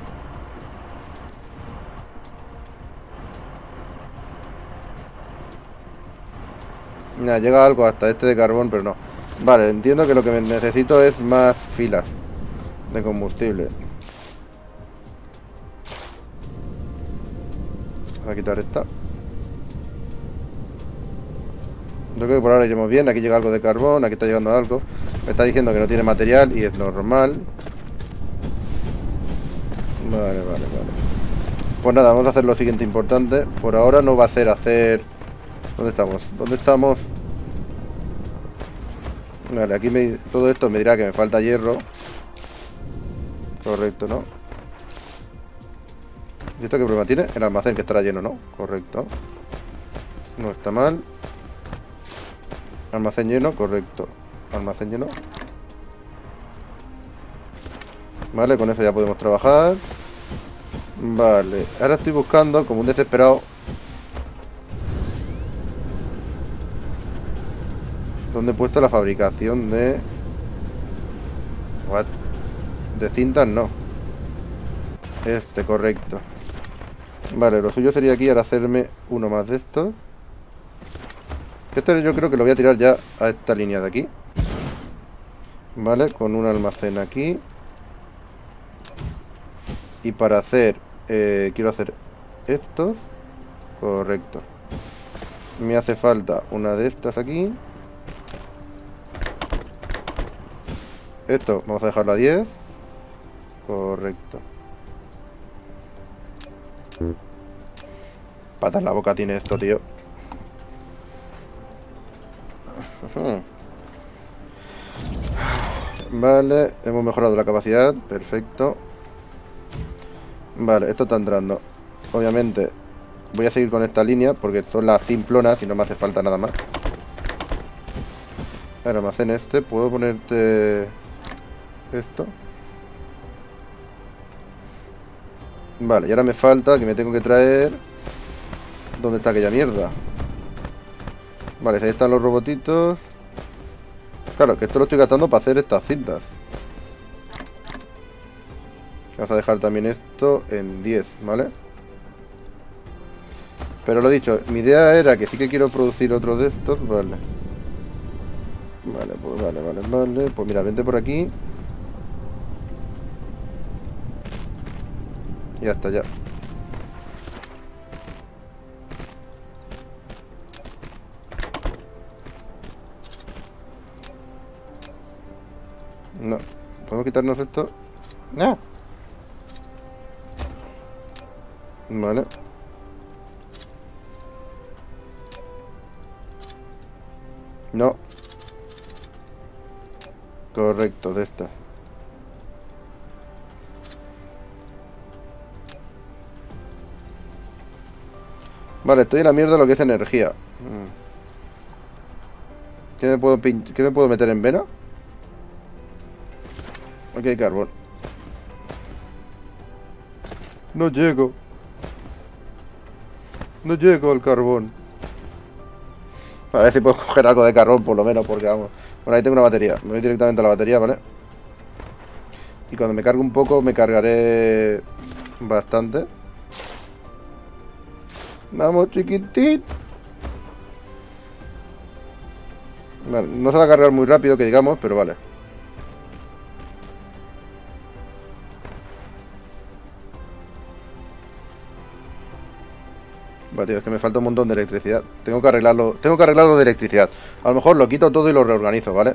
Mira, llega algo hasta este de carbón, pero no. Vale, entiendo que lo que necesito es más filas de combustible. Voy a quitar esta. Yo creo que por ahora iremos bien. Aquí llega algo de carbón, aquí está llegando algo. Me está diciendo que no tiene material y es normal. Vale. Pues nada, vamos a hacer lo siguiente importante. Por ahora no va a ser hacer... ¿Dónde estamos? Vale, aquí todo esto me dirá que me falta hierro. Correcto, ¿no? ¿Y esto qué problema tiene? El almacén que estará lleno, ¿no? Correcto. No está mal. Almacén lleno, correcto. Almacén lleno. Vale, con eso ya podemos trabajar. Vale, ahora estoy buscando como un desesperado ¿dónde he puesto la fabricación de... What? De cintas no. Correcto. Vale, lo suyo sería aquí ahora hacerme uno más de estos. Yo creo que lo voy a tirar ya a esta línea de aquí. Vale, con un almacén aquí. Y para hacer... quiero hacer estos. Correcto. Me hace falta una de estas aquí. Esto, vamos a dejarlo a 10. Correcto. Patas en la boca tiene esto, tío. Vale, hemos mejorado la capacidad. Perfecto. Vale, esto está entrando. Obviamente voy a seguir con esta línea porque son las simplonas y no me hace falta nada más. El almacén este, puedo ponerte esto. Vale, y ahora me falta que me tengo que traer... ¿Dónde está aquella mierda? Vale, ahí están los robotitos. Claro, que esto lo estoy gastando para hacer estas cintas. Vamos a dejar también esto en 10, ¿vale? Pero lo dicho, mi idea era que sí que quiero producir otro de estos, vale. Vale, pues vale. Pues mira, vente por aquí. Y hasta allá. No. ¿Podemos quitarnos esto? No. Vale. No. Correcto, de esta. Vale, estoy en la mierda de lo que es energía. ¿Qué me puedo meter en vena? Ok, carbón. No llego. No llego al carbón. A ver si puedo coger algo de carbón por lo menos, porque vamos. Bueno, ahí tengo una batería. Me voy directamente a la batería, ¿vale? Y cuando me cargue un poco, me cargaré bastante. Vamos, chiquitín. Vale, no se va a cargar muy rápido, que digamos, pero vale. Vale, tío, es que me falta un montón de electricidad. Tengo que arreglarlo de electricidad. A lo mejor lo quito todo y lo reorganizo, ¿vale?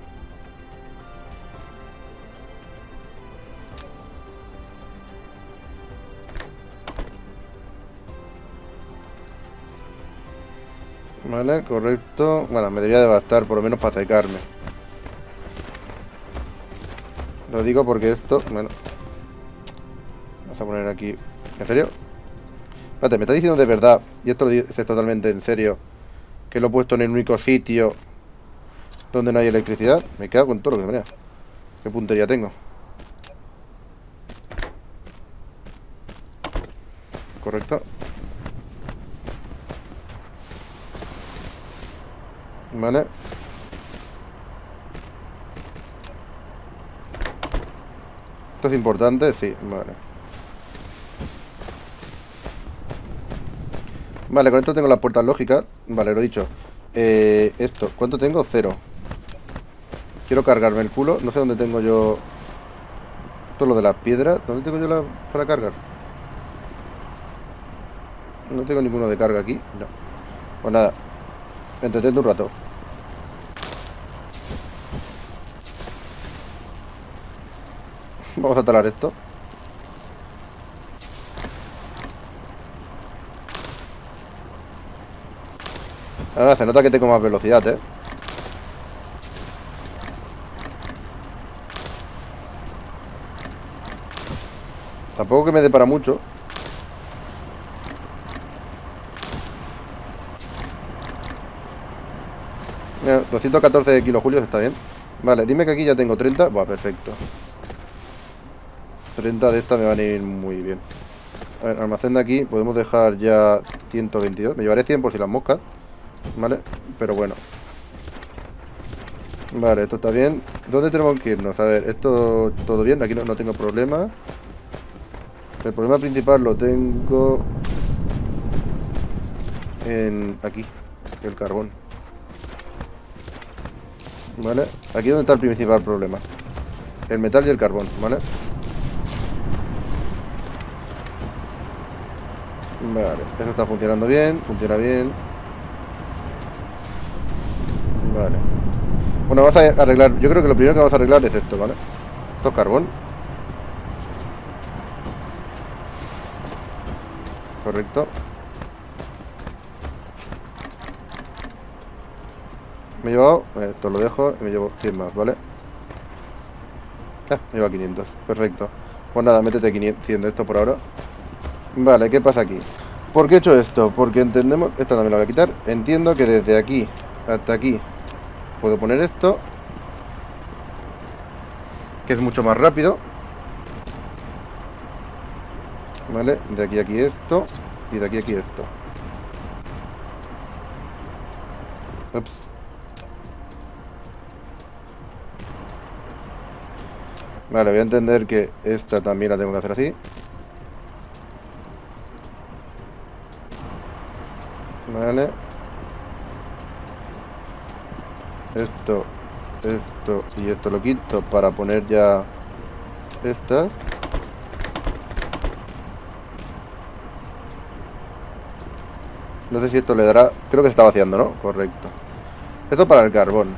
Vale, correcto. Bueno, me debería de bastar por lo menos para secarme. Lo digo porque esto... Bueno. Vamos a poner aquí... ¿En serio? Espérate, me está diciendo de verdad, y esto lo dices totalmente en serio, que lo he puesto en el único sitio donde no hay electricidad. Me cago en todo lo que me da. Qué puntería tengo. Correcto. Vale. Esto es importante, sí, vale. Vale, con esto tengo las puertas lógicas. Vale, lo he dicho. Esto, ¿cuánto tengo? 0. Quiero cargarme el culo. No sé dónde tengo yo... Todo lo de las piedras. ¿Dónde tengo yo para cargar? No tengo ninguno de carga aquí. No. Pues nada. Entretente un rato. Vamos a talar esto. Ah, se nota que tengo más velocidad, ¿eh? Tampoco que me dé para mucho. Mira, 214 kilojulios está bien. Vale, dime que aquí ya tengo 30. Buah, perfecto. 30 de estas me van a ir muy bien. A ver, almacén de aquí. Podemos dejar ya 122. Me llevaré 100 por si las moscas. Vale, pero bueno. Vale, esto está bien. ¿Dónde tenemos que irnos? A ver, esto todo bien. Aquí no tengo problema. El problema principal lo tengo en aquí, el carbón. Vale, aquí es donde está el principal problema. El metal y el carbón, ¿vale? Vale, eso está funcionando bien, funciona bien. Vale. Bueno, vamos a arreglar. Yo creo que lo primero que vamos a arreglar es esto, ¿vale? Esto es carbón. Correcto. Me he llevado, esto lo dejo y me llevo 100 más, ¿vale? Me llevo 500, perfecto. Pues nada, métete 100 de esto por ahora. Vale, ¿qué pasa aquí? ¿Por qué he hecho esto? Porque entendemos... Esta también la voy a quitar. Entiendo que desde aquí hasta aquí puedo poner esto, que es mucho más rápido. Vale, de aquí a aquí esto y de aquí a aquí esto. Ups. Vale, voy a entender que esta también la tengo que hacer así. Vale. Esto y esto lo quito para poner ya estas. No sé si esto le dará... Creo que se está vaciando, ¿no? Correcto. Esto para el carbón.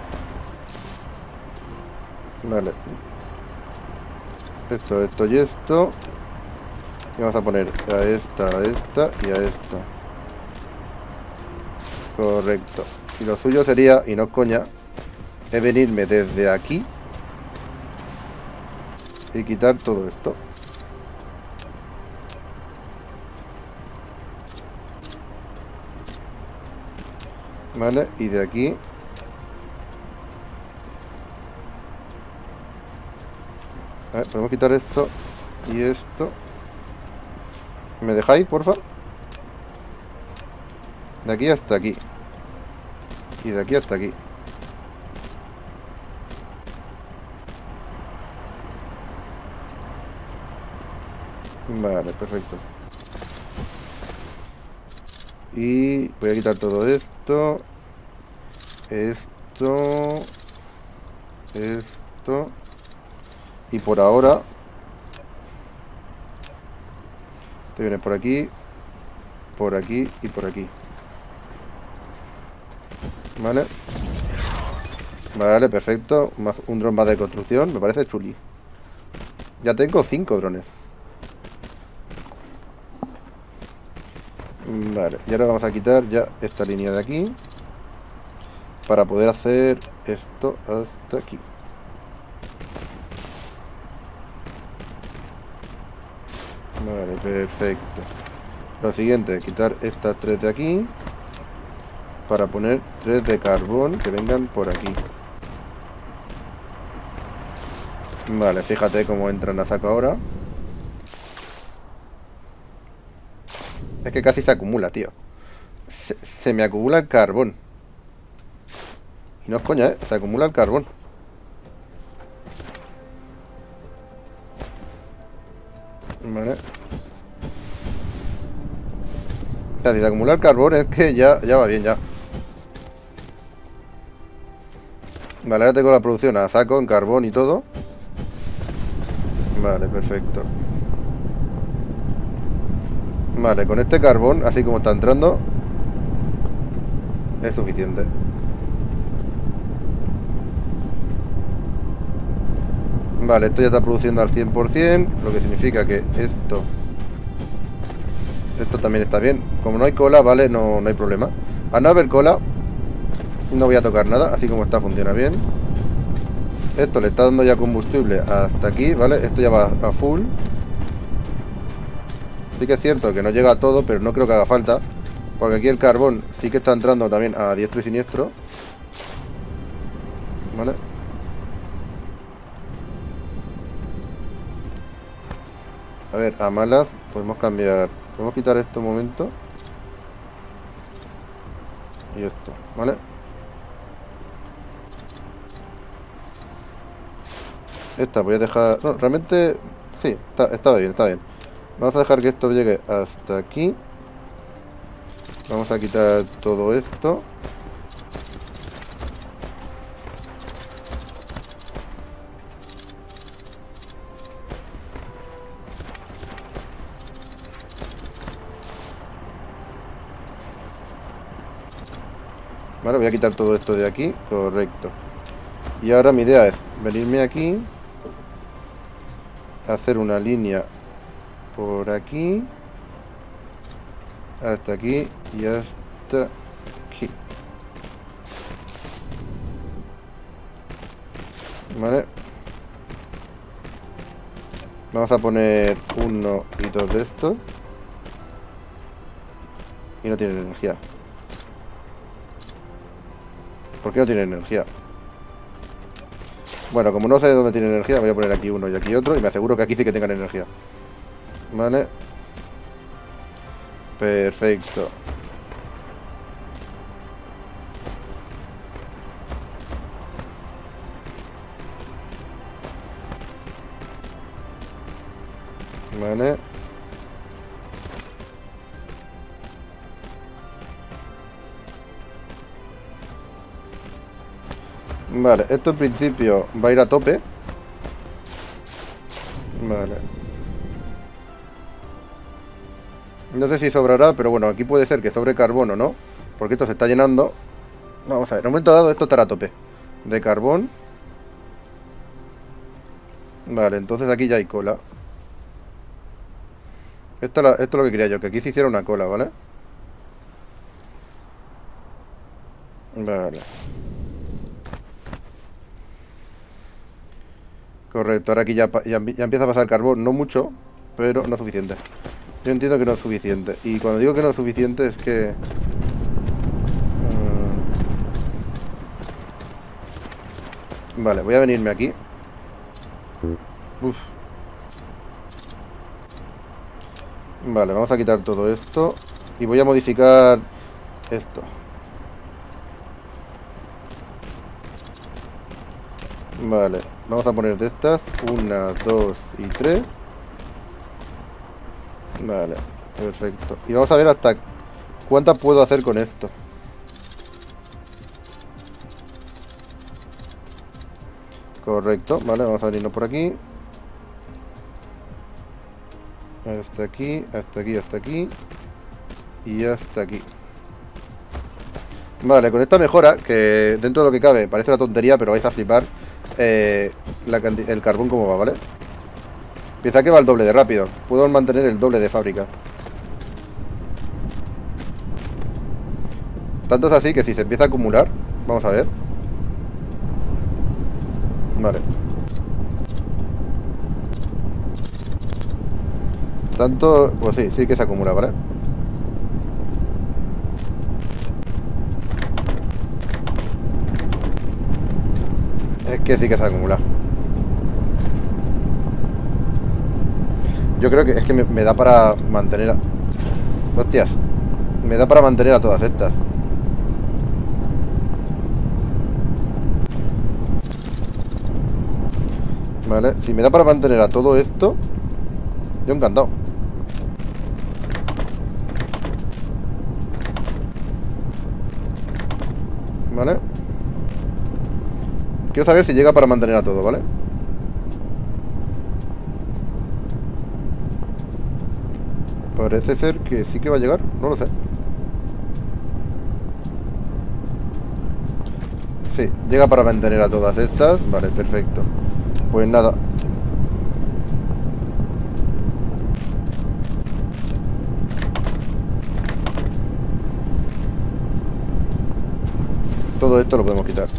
Vale. Esto y esto. Y vamos a poner a esta y a esta. Correcto. Y lo suyo sería, y no es coña, es venirme desde aquí y quitar todo esto. Vale, y de aquí a ver, podemos quitar esto y esto. ¿Me dejáis, porfa? De aquí hasta aquí. Y de aquí hasta aquí. Vale, perfecto. Y voy a quitar todo esto. Esto. Y por ahora te vienes por aquí y por aquí. Vale. Vale, perfecto. Un dron más de construcción. Me parece chuli. Ya tengo 5 drones. Vale, y ahora vamos a quitar ya esta línea de aquí para poder hacer esto hasta aquí. Vale, perfecto. Lo siguiente, quitar estas 3 de aquí para poner 3 de carbón que vengan por aquí. Vale, fíjate cómo entran a saco ahora. Es que casi se acumula, tío. Se me acumula el carbón. Y no es coña, se acumula el carbón. Vale. O sea, si se acumula el carbón es que ya va bien ya. Vale, ahora tengo la producción a saco en carbón y todo. Vale, perfecto. Vale, con este carbón, así como está entrando, es suficiente. Vale, esto ya está produciendo al 100%, lo que significa que esto también está bien. Como no hay cola, vale, no hay problema. Al no haber cola, no voy a tocar nada, así como está, funciona bien. Esto le está dando ya combustible hasta aquí, ¿vale? Esto ya va a full. Sí que es cierto que no llega a todo, pero no creo que haga falta, porque aquí el carbón sí que está entrando también a diestro y siniestro. ¿Vale? A ver, a malas podemos cambiar. Podemos quitar esto un momento. Y esto, ¿vale? Esta voy a dejar... No, realmente... Sí, está bien, está bien. Vamos a dejar que esto llegue hasta aquí. Vamos a quitar todo esto. Vale, voy a quitar todo esto de aquí. Correcto. Y ahora mi idea es venirme aquí, hacer una línea por aquí, hasta aquí y hasta aquí. Vale. Vamos a poner 1 y 2 de estos. Y no tienen energía. ¿Por qué no tienen energía? Bueno, como no sé de dónde tienen energía, voy a poner aquí uno y aquí otro. Y me aseguro que aquí sí que tengan energía. Vale. Perfecto. Vale. Vale, esto en principio va a ir a tope. Vale. No sé si sobrará, pero bueno, aquí puede ser que sobre carbón o no, porque esto se está llenando. Vamos a ver, en un momento dado esto estará a tope de carbón. Vale, entonces aquí ya hay cola. Esto es lo que quería yo, que aquí se hiciera una cola, ¿vale? Vale. Correcto, ahora aquí ya empieza a pasar carbón, no mucho, pero no suficiente. Yo entiendo que no es suficiente. Y cuando digo que no es suficiente es que... Vale, voy a venirme aquí. Uf. Vale, vamos a quitar todo esto. Y voy a modificar esto. Vale, vamos a poner de estas 1, 2 y 3. Vale, perfecto. Y vamos a ver hasta cuántas puedo hacer con esto. Correcto, vale, vamos a venirnos por aquí. Hasta aquí, hasta aquí, hasta aquí. Y hasta aquí. Vale, con esta mejora, que dentro de lo que cabe parece una tontería, pero vais a flipar el carbón como va, ¿vale? Piensa que va el doble de rápido. Puedo mantener el doble de fábrica. Tanto es así que si se empieza a acumular, vamos a ver. Vale. Tanto, pues sí, sí que se acumula, ¿vale? Es que sí que se acumula. Yo creo que es que me da para mantener a... Hostias. Me da para mantener a todas estas. Vale, si me da para mantener a todo esto, yo encantado. Vale. Quiero saber si llega para mantener a todo, ¿vale? Parece ser que sí que va a llegar, no lo sé. Sí, llega para mantener a todas estas. Vale, perfecto. Pues nada. Todo esto lo podemos quitar.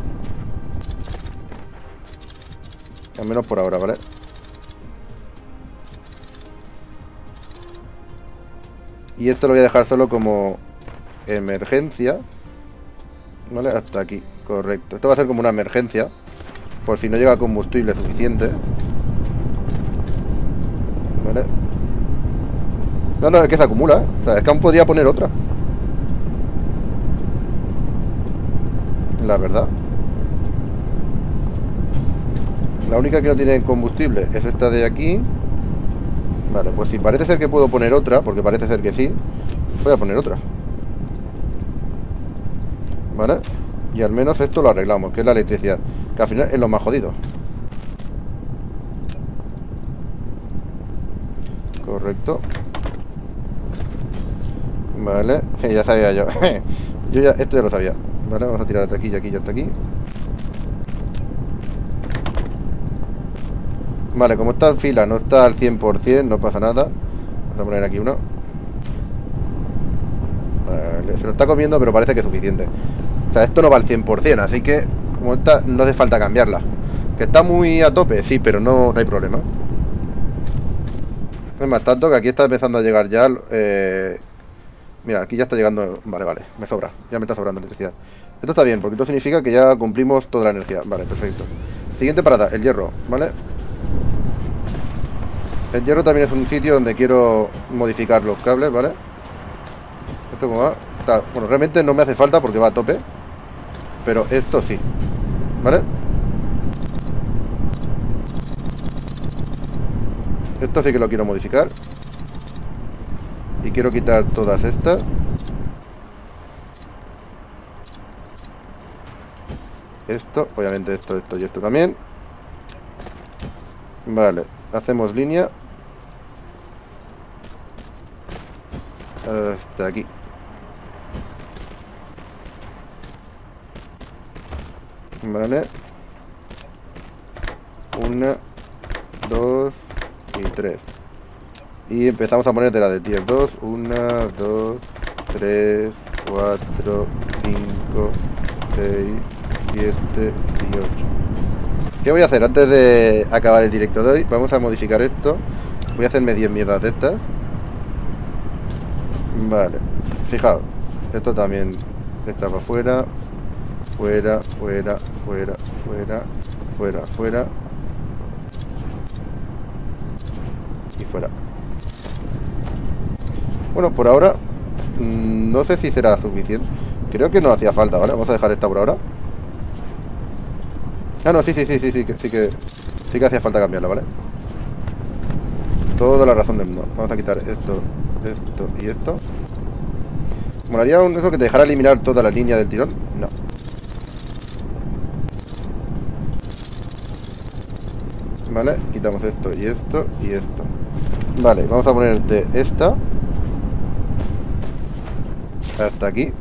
Al menos por ahora, ¿vale? Y esto lo voy a dejar solo como emergencia. ¿Vale? Hasta aquí, correcto. Esto va a ser como una emergencia, por si no llega combustible suficiente. ¿Vale? No, no, es que se acumula, ¿eh? O sea, es que aún podría poner otra. La verdad. La única que no tiene combustible es esta de aquí. Vale, pues si parece ser que puedo poner otra, porque parece ser que sí, voy a poner otra. ¿Vale? Y al menos esto lo arreglamos, que es la electricidad, que al final es lo más jodido. Correcto. Vale, ya sabía yo. Esto ya lo sabía. Vale, vamos a tirar hasta aquí y aquí y hasta aquí. Vale, como está en fila, no está al 100%, no pasa nada. Vamos a poner aquí uno. Vale, se lo está comiendo, pero parece que es suficiente. O sea, esto no va al 100%, así que como está, no hace falta cambiarla. Que está muy a tope, sí, pero no hay problema. Es más, tanto que aquí está empezando a llegar ya... mira, aquí ya está llegando... Vale, me sobra. Ya me está sobrando electricidad. Esto está bien, porque esto significa que ya cumplimos toda la energía. Vale, perfecto. Siguiente parada, el hierro, ¿vale? El hierro también es un sitio donde quiero modificar los cables, ¿vale? Esto como va... Bueno, realmente no me hace falta porque va a tope. Pero esto sí, ¿vale? Esto sí que lo quiero modificar. Y quiero quitar todas estas. Esto, obviamente esto y esto también. Vale, hacemos línea hasta aquí. Vale. 1, 2 y 3. Y empezamos a poner de la de tier 2. 1, 2, 3, 4, 5, 6, 7 y 8. ¿Qué voy a hacer antes de acabar el directo de hoy? Vamos a modificar esto. Voy a hacerme 10 mierdas de estas. Vale, fijaos. Esto también está para afuera. Fuera, fuera, fuera, fuera, fuera, fuera. Y fuera. Bueno, por ahora no sé si será suficiente. Creo que no hacía falta, ¿vale? Vamos a dejar esta por ahora. Ah, no, sí que hacía falta cambiarla, ¿vale? Toda la razón del mundo. Vamos a quitar esto, esto y esto. ¿Molaría eso que te dejara eliminar toda la línea del tirón? No. Vale, quitamos esto y esto y esto. Vale, vamos a poner de esta hasta aquí.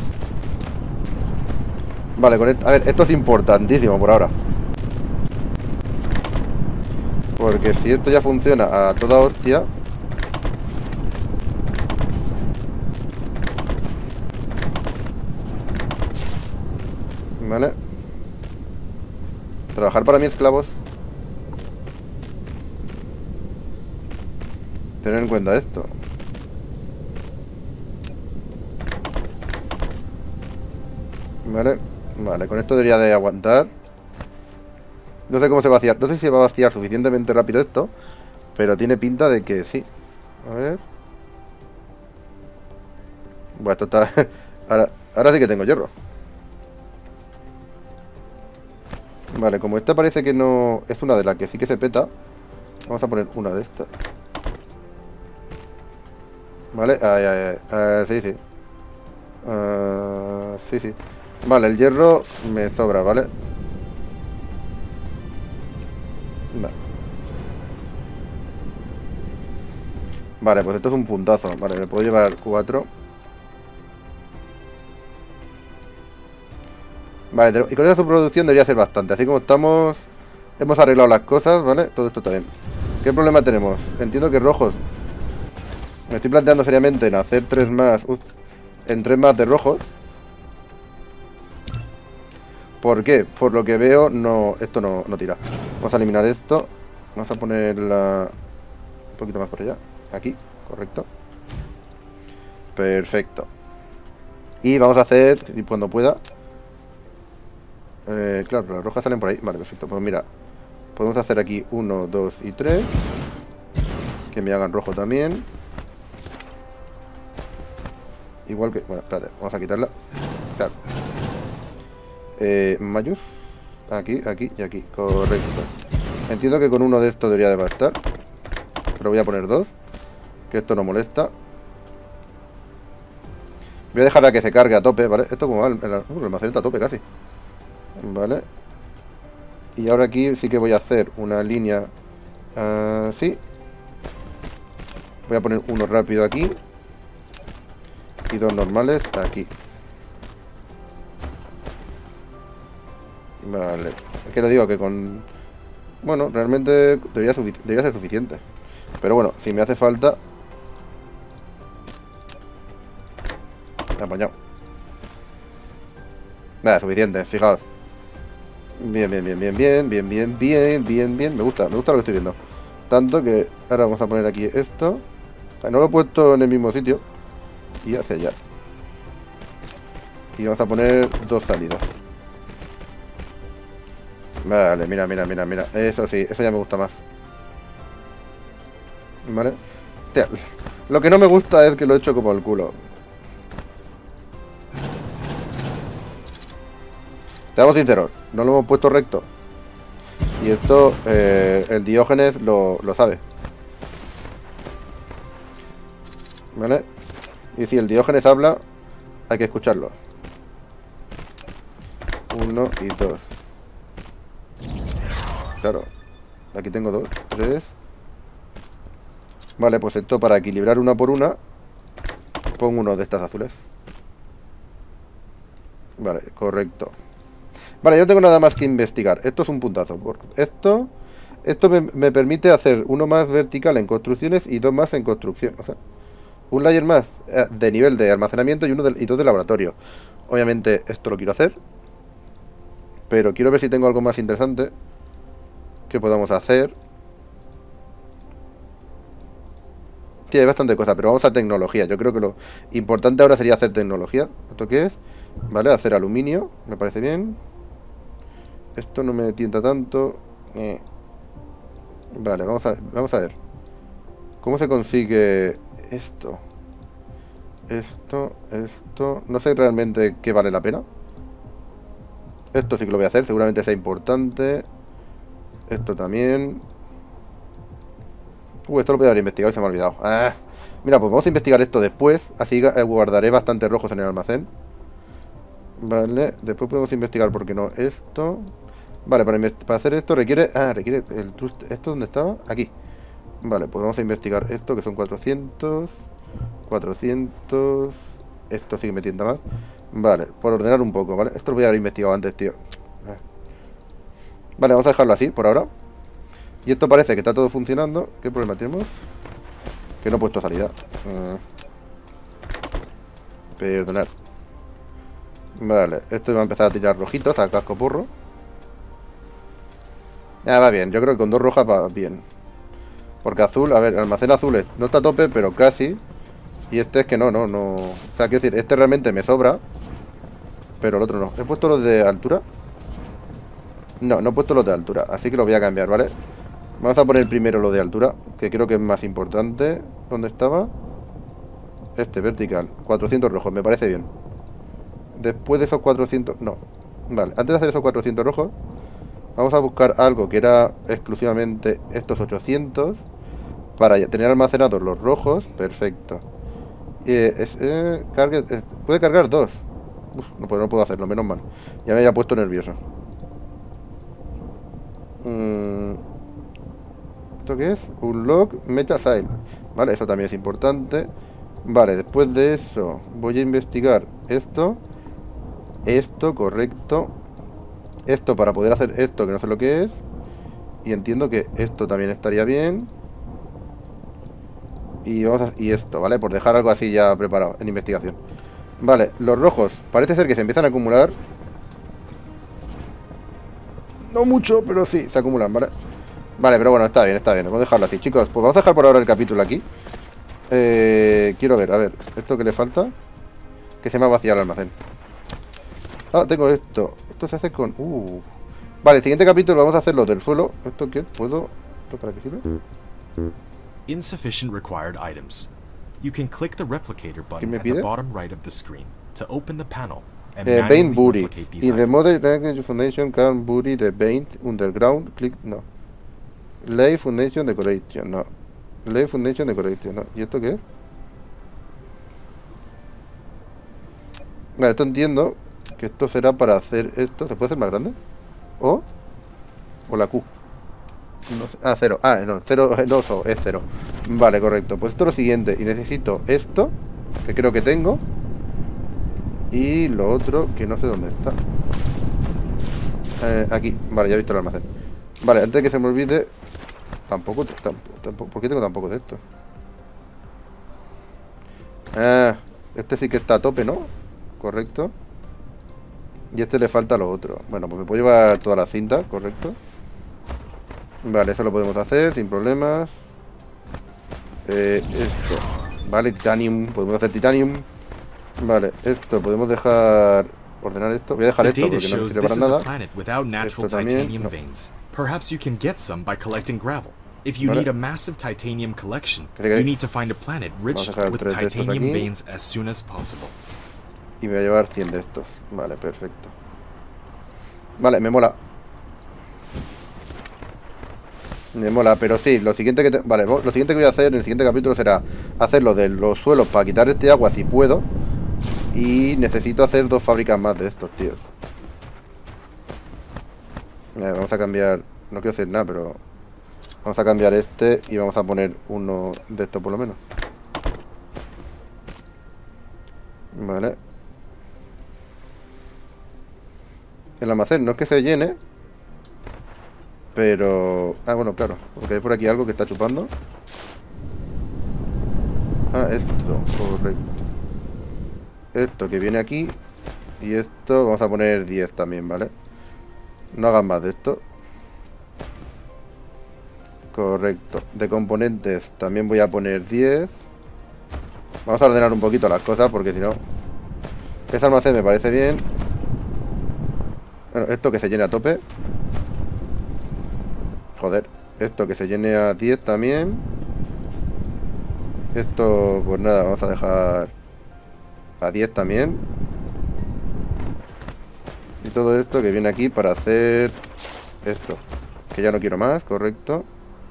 Vale, con esto, a ver, esto es importantísimo por ahora. Porque si esto ya funciona a toda hostia. Vale. Trabajar para mí, esclavos. Tener en cuenta esto. Vale, vale, con esto debería de aguantar. No sé cómo se va a vaciar. No sé si se va a vaciar suficientemente rápido esto, pero tiene pinta de que sí. A ver. Bueno, esto está... ahora sí que tengo hierro. Vale, como esta parece que no... Es una de las que sí que se peta. Vamos a poner una de estas. Vale, sí. Sí. Vale, el hierro me sobra, ¿vale? Vale, pues esto es un puntazo. Vale, me puedo llevar 4. Vale, y con esa subproducción debería ser bastante. Así como estamos... Hemos arreglado las cosas, ¿vale? Todo esto está bien. ¿Qué problema tenemos? Entiendo que rojos... Me estoy planteando seriamente en hacer 3 más... en 3 más de rojos. ¿Por qué? Por lo que veo, no... Esto no tira. Vamos a eliminar esto. Vamos a ponerla... un poquito más por allá. Aquí, correcto. Perfecto. Y vamos a hacer, cuando pueda... claro, las rojas salen por ahí. Vale, perfecto. Pues mira, podemos hacer aquí 1, 2 y 3. Que me hagan rojo también. Igual que... Bueno, espérate, vamos a quitarla. Claro. Mayus. Aquí y aquí. Correcto. Entiendo que con uno de estos debería de bastar. Pero voy a poner 2. Que esto no molesta. Voy a dejarla que se cargue a tope, ¿vale? Esto como va, el almacén está a tope casi. Vale. Y ahora aquí sí que voy a hacer una línea así. Voy a poner uno rápido aquí. Y 2 normales aquí. Vale. Es que lo digo que con... Bueno, realmente debería ser suficiente. Pero bueno, si me hace falta... Apañado. Nada, suficiente, fijaos. Bien. Me gusta lo que estoy viendo. Tanto que ahora vamos a poner aquí esto. No lo he puesto en el mismo sitio. Y hacia allá. Y vamos a poner 2 salidas. Vale, mira. Eso sí, eso ya me gusta más. Vale. O sea, lo que no me gusta es que lo he hecho como el culo. Seamos sinceros, no lo hemos puesto recto. Y esto, el Diógenes lo sabe. ¿Vale? Y si el Diógenes habla, hay que escucharlo. 1 y 2. Claro. Aquí tengo 2, 3. Vale, pues esto para equilibrar una por una, pongo uno de estas azules. Vale, correcto. Vale, yo no tengo nada más que investigar. Esto es un puntazo. Esto me permite hacer uno más vertical en construcciones y 2 más en construcción. O sea, un layer más de nivel de almacenamiento y 2 de laboratorio. Obviamente esto lo quiero hacer, pero quiero ver si tengo algo más interesante que podamos hacer. Sí, hay bastante cosas, pero vamos a tecnología. Yo creo que lo importante ahora sería hacer tecnología. ¿Esto qué es? Vale, hacer aluminio. Me parece bien. Esto no me tienta tanto. Vale, vamos a ver. ¿Cómo se consigue esto? Esto. No sé realmente qué vale la pena. Esto sí que lo voy a hacer. Seguramente sea importante. Esto también. Esto lo podía haber investigado y se me ha olvidado. Mira, pues vamos a investigar esto después. Así guardaré bastantes rojos en el almacén. Vale, después podemos investigar por qué no esto. Vale, para hacer esto requiere... requiere el trust... ¿Esto dónde estaba? Aquí. Vale, pues vamos a investigar esto, que son 400. 400... Esto sí que me tienta más. Vale, por ordenar un poco, ¿vale? Esto lo voy a haber investigado antes, tío. Vale, vamos a dejarlo así, por ahora. Y esto parece que está todo funcionando. ¿Qué problema tenemos? Que no he puesto salida. Perdonar. Vale, esto va a empezar a tirar rojitos a casco porro. Va bien, yo creo que con 2 rojas va bien. Porque azul, a ver, el almacén azul no está a tope, pero casi. Y este es que no. O sea, quiero decir, este realmente me sobra, pero el otro no. ¿He puesto los de altura? No he puesto los de altura, así que lo voy a cambiar, ¿vale? Vamos a poner primero lo de altura, que creo que es más importante. ¿Dónde estaba? Este, vertical. 400 rojos, me parece bien. Después de esos 400... No. Vale, antes de hacer esos 400 rojos, vamos a buscar algo que era exclusivamente estos 800 para tener almacenados los rojos. Perfecto. Puede cargar 2. No puedo hacerlo, menos mal. Ya me había puesto nervioso. ¿Esto qué es? Un log metasail. Vale, eso también es importante. Vale, después de eso voy a investigar esto. Esto, correcto. Esto para poder hacer esto, que no sé lo que es. Y entiendo que esto también estaría bien. Y esto, ¿vale? Por dejar algo así ya preparado en investigación. Vale, los rojos parece ser que se empiezan a acumular. No mucho, pero sí, se acumulan, ¿vale? Vale, pero bueno, está bien, vamos a dejarlo así, chicos. Pues vamos a dejar por ahora el capítulo aquí. Quiero ver, a ver, ¿esto qué le falta? Que se me ha vaciado el almacén. Tengo esto. Esto se hace con... Vale, el siguiente capítulo vamos a hacer lo del suelo. ¿Esto qué? ¿Puedo? ¿Esto para qué sirve? Insufficient required items. You can click the replicator button at the bottom right of the screen to open the panel and Vein manually booty. replicate these In the items. model language foundation can booty the vein underground. Click no. Lay foundation decoration, no. Lay foundation decoration, no. ¿Y esto qué es? Vale, esto entiendo que esto será para hacer esto. ¿Se puede hacer más grande? ¿O la Q? No sé. 0. No, 0, no, es 0. Vale, correcto. Pues esto es lo siguiente. Y necesito esto, que creo que tengo. Y lo otro, que no sé dónde está. Aquí, vale, ya he visto el almacén. Vale, antes de que se me olvide. Tampoco, ¿por qué tengo tan poco de esto? Este sí que está a tope, ¿no? Correcto. Y este le falta lo otro. Bueno, pues me puedo llevar toda la cinta, correcto. Vale, eso lo podemos hacer sin problemas. Esto. Vale, titanium. Podemos hacer titanium. Vale, esto podemos dejar... Ordenar esto. Voy a dejar esto porque no me sirve para nada. Esto también. No. Perhaps you can get some by collecting gravel. If you Vale. need a massive titanium collection, you need to find a planet rich with titanium veins as soon as possible. Y me voy a llevar 100 de estos. Vale, perfecto. Vale, me mola. Me mola, pero sí, lo siguiente que vale, lo siguiente que voy a hacer en el siguiente capítulo será hacerlo de los suelos para quitar este agua si puedo. Y necesito hacer 2 fábricas más de estos, tíos. Vamos a cambiar. No quiero hacer nada, pero vamos a cambiar este y vamos a poner uno de estos por lo menos. Vale. El almacén no es que se llene, pero... Ah, bueno, claro, porque hay por aquí algo que está chupando. Ah, esto, correcto. Esto que viene aquí. Y esto vamos a poner 10 también, ¿vale? No hagan más de esto. Correcto. De componentes también voy a poner 10. Vamos a ordenar un poquito las cosas porque si no... Ese almacén me parece bien. Bueno, esto que se llene a tope. Joder. Esto que se llene a 10 también. Esto, pues nada, vamos a dejar a 10 también. Y todo esto que viene aquí para hacer esto. Que ya no quiero más, correcto.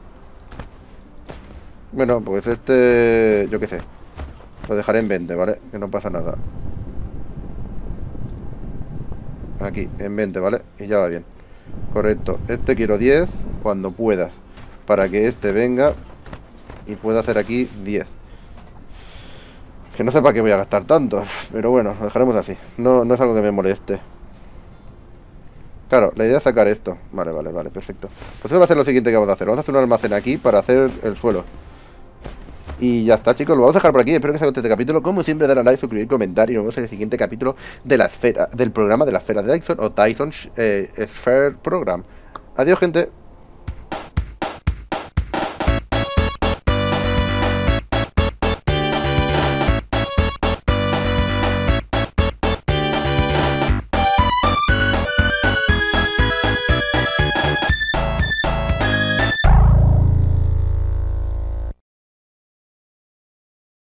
Bueno, pues este, yo qué sé. Lo dejaré en 20, ¿vale? Que no pasa nada. Aquí, en 20, ¿vale? Y ya va bien. Correcto. Este quiero 10 cuando puedas. Para que este venga y pueda hacer aquí 10. Que no sé para qué voy a gastar tanto. Pero bueno, lo dejaremos así. No es algo que me moleste. Claro, la idea es sacar esto. Vale, perfecto. Pues eso va a ser lo siguiente que vamos a hacer. Vamos a hacer un almacén aquí para hacer el suelo. Y ya está, chicos, lo vamos a dejar por aquí. Espero que os haya gustado este capítulo. Como siempre, darle a like, suscribir, comentar. Y nos vemos en el siguiente capítulo de la esfera, del programa de la esfera de Dyson o Dyson Sphere Program. Adiós, gente.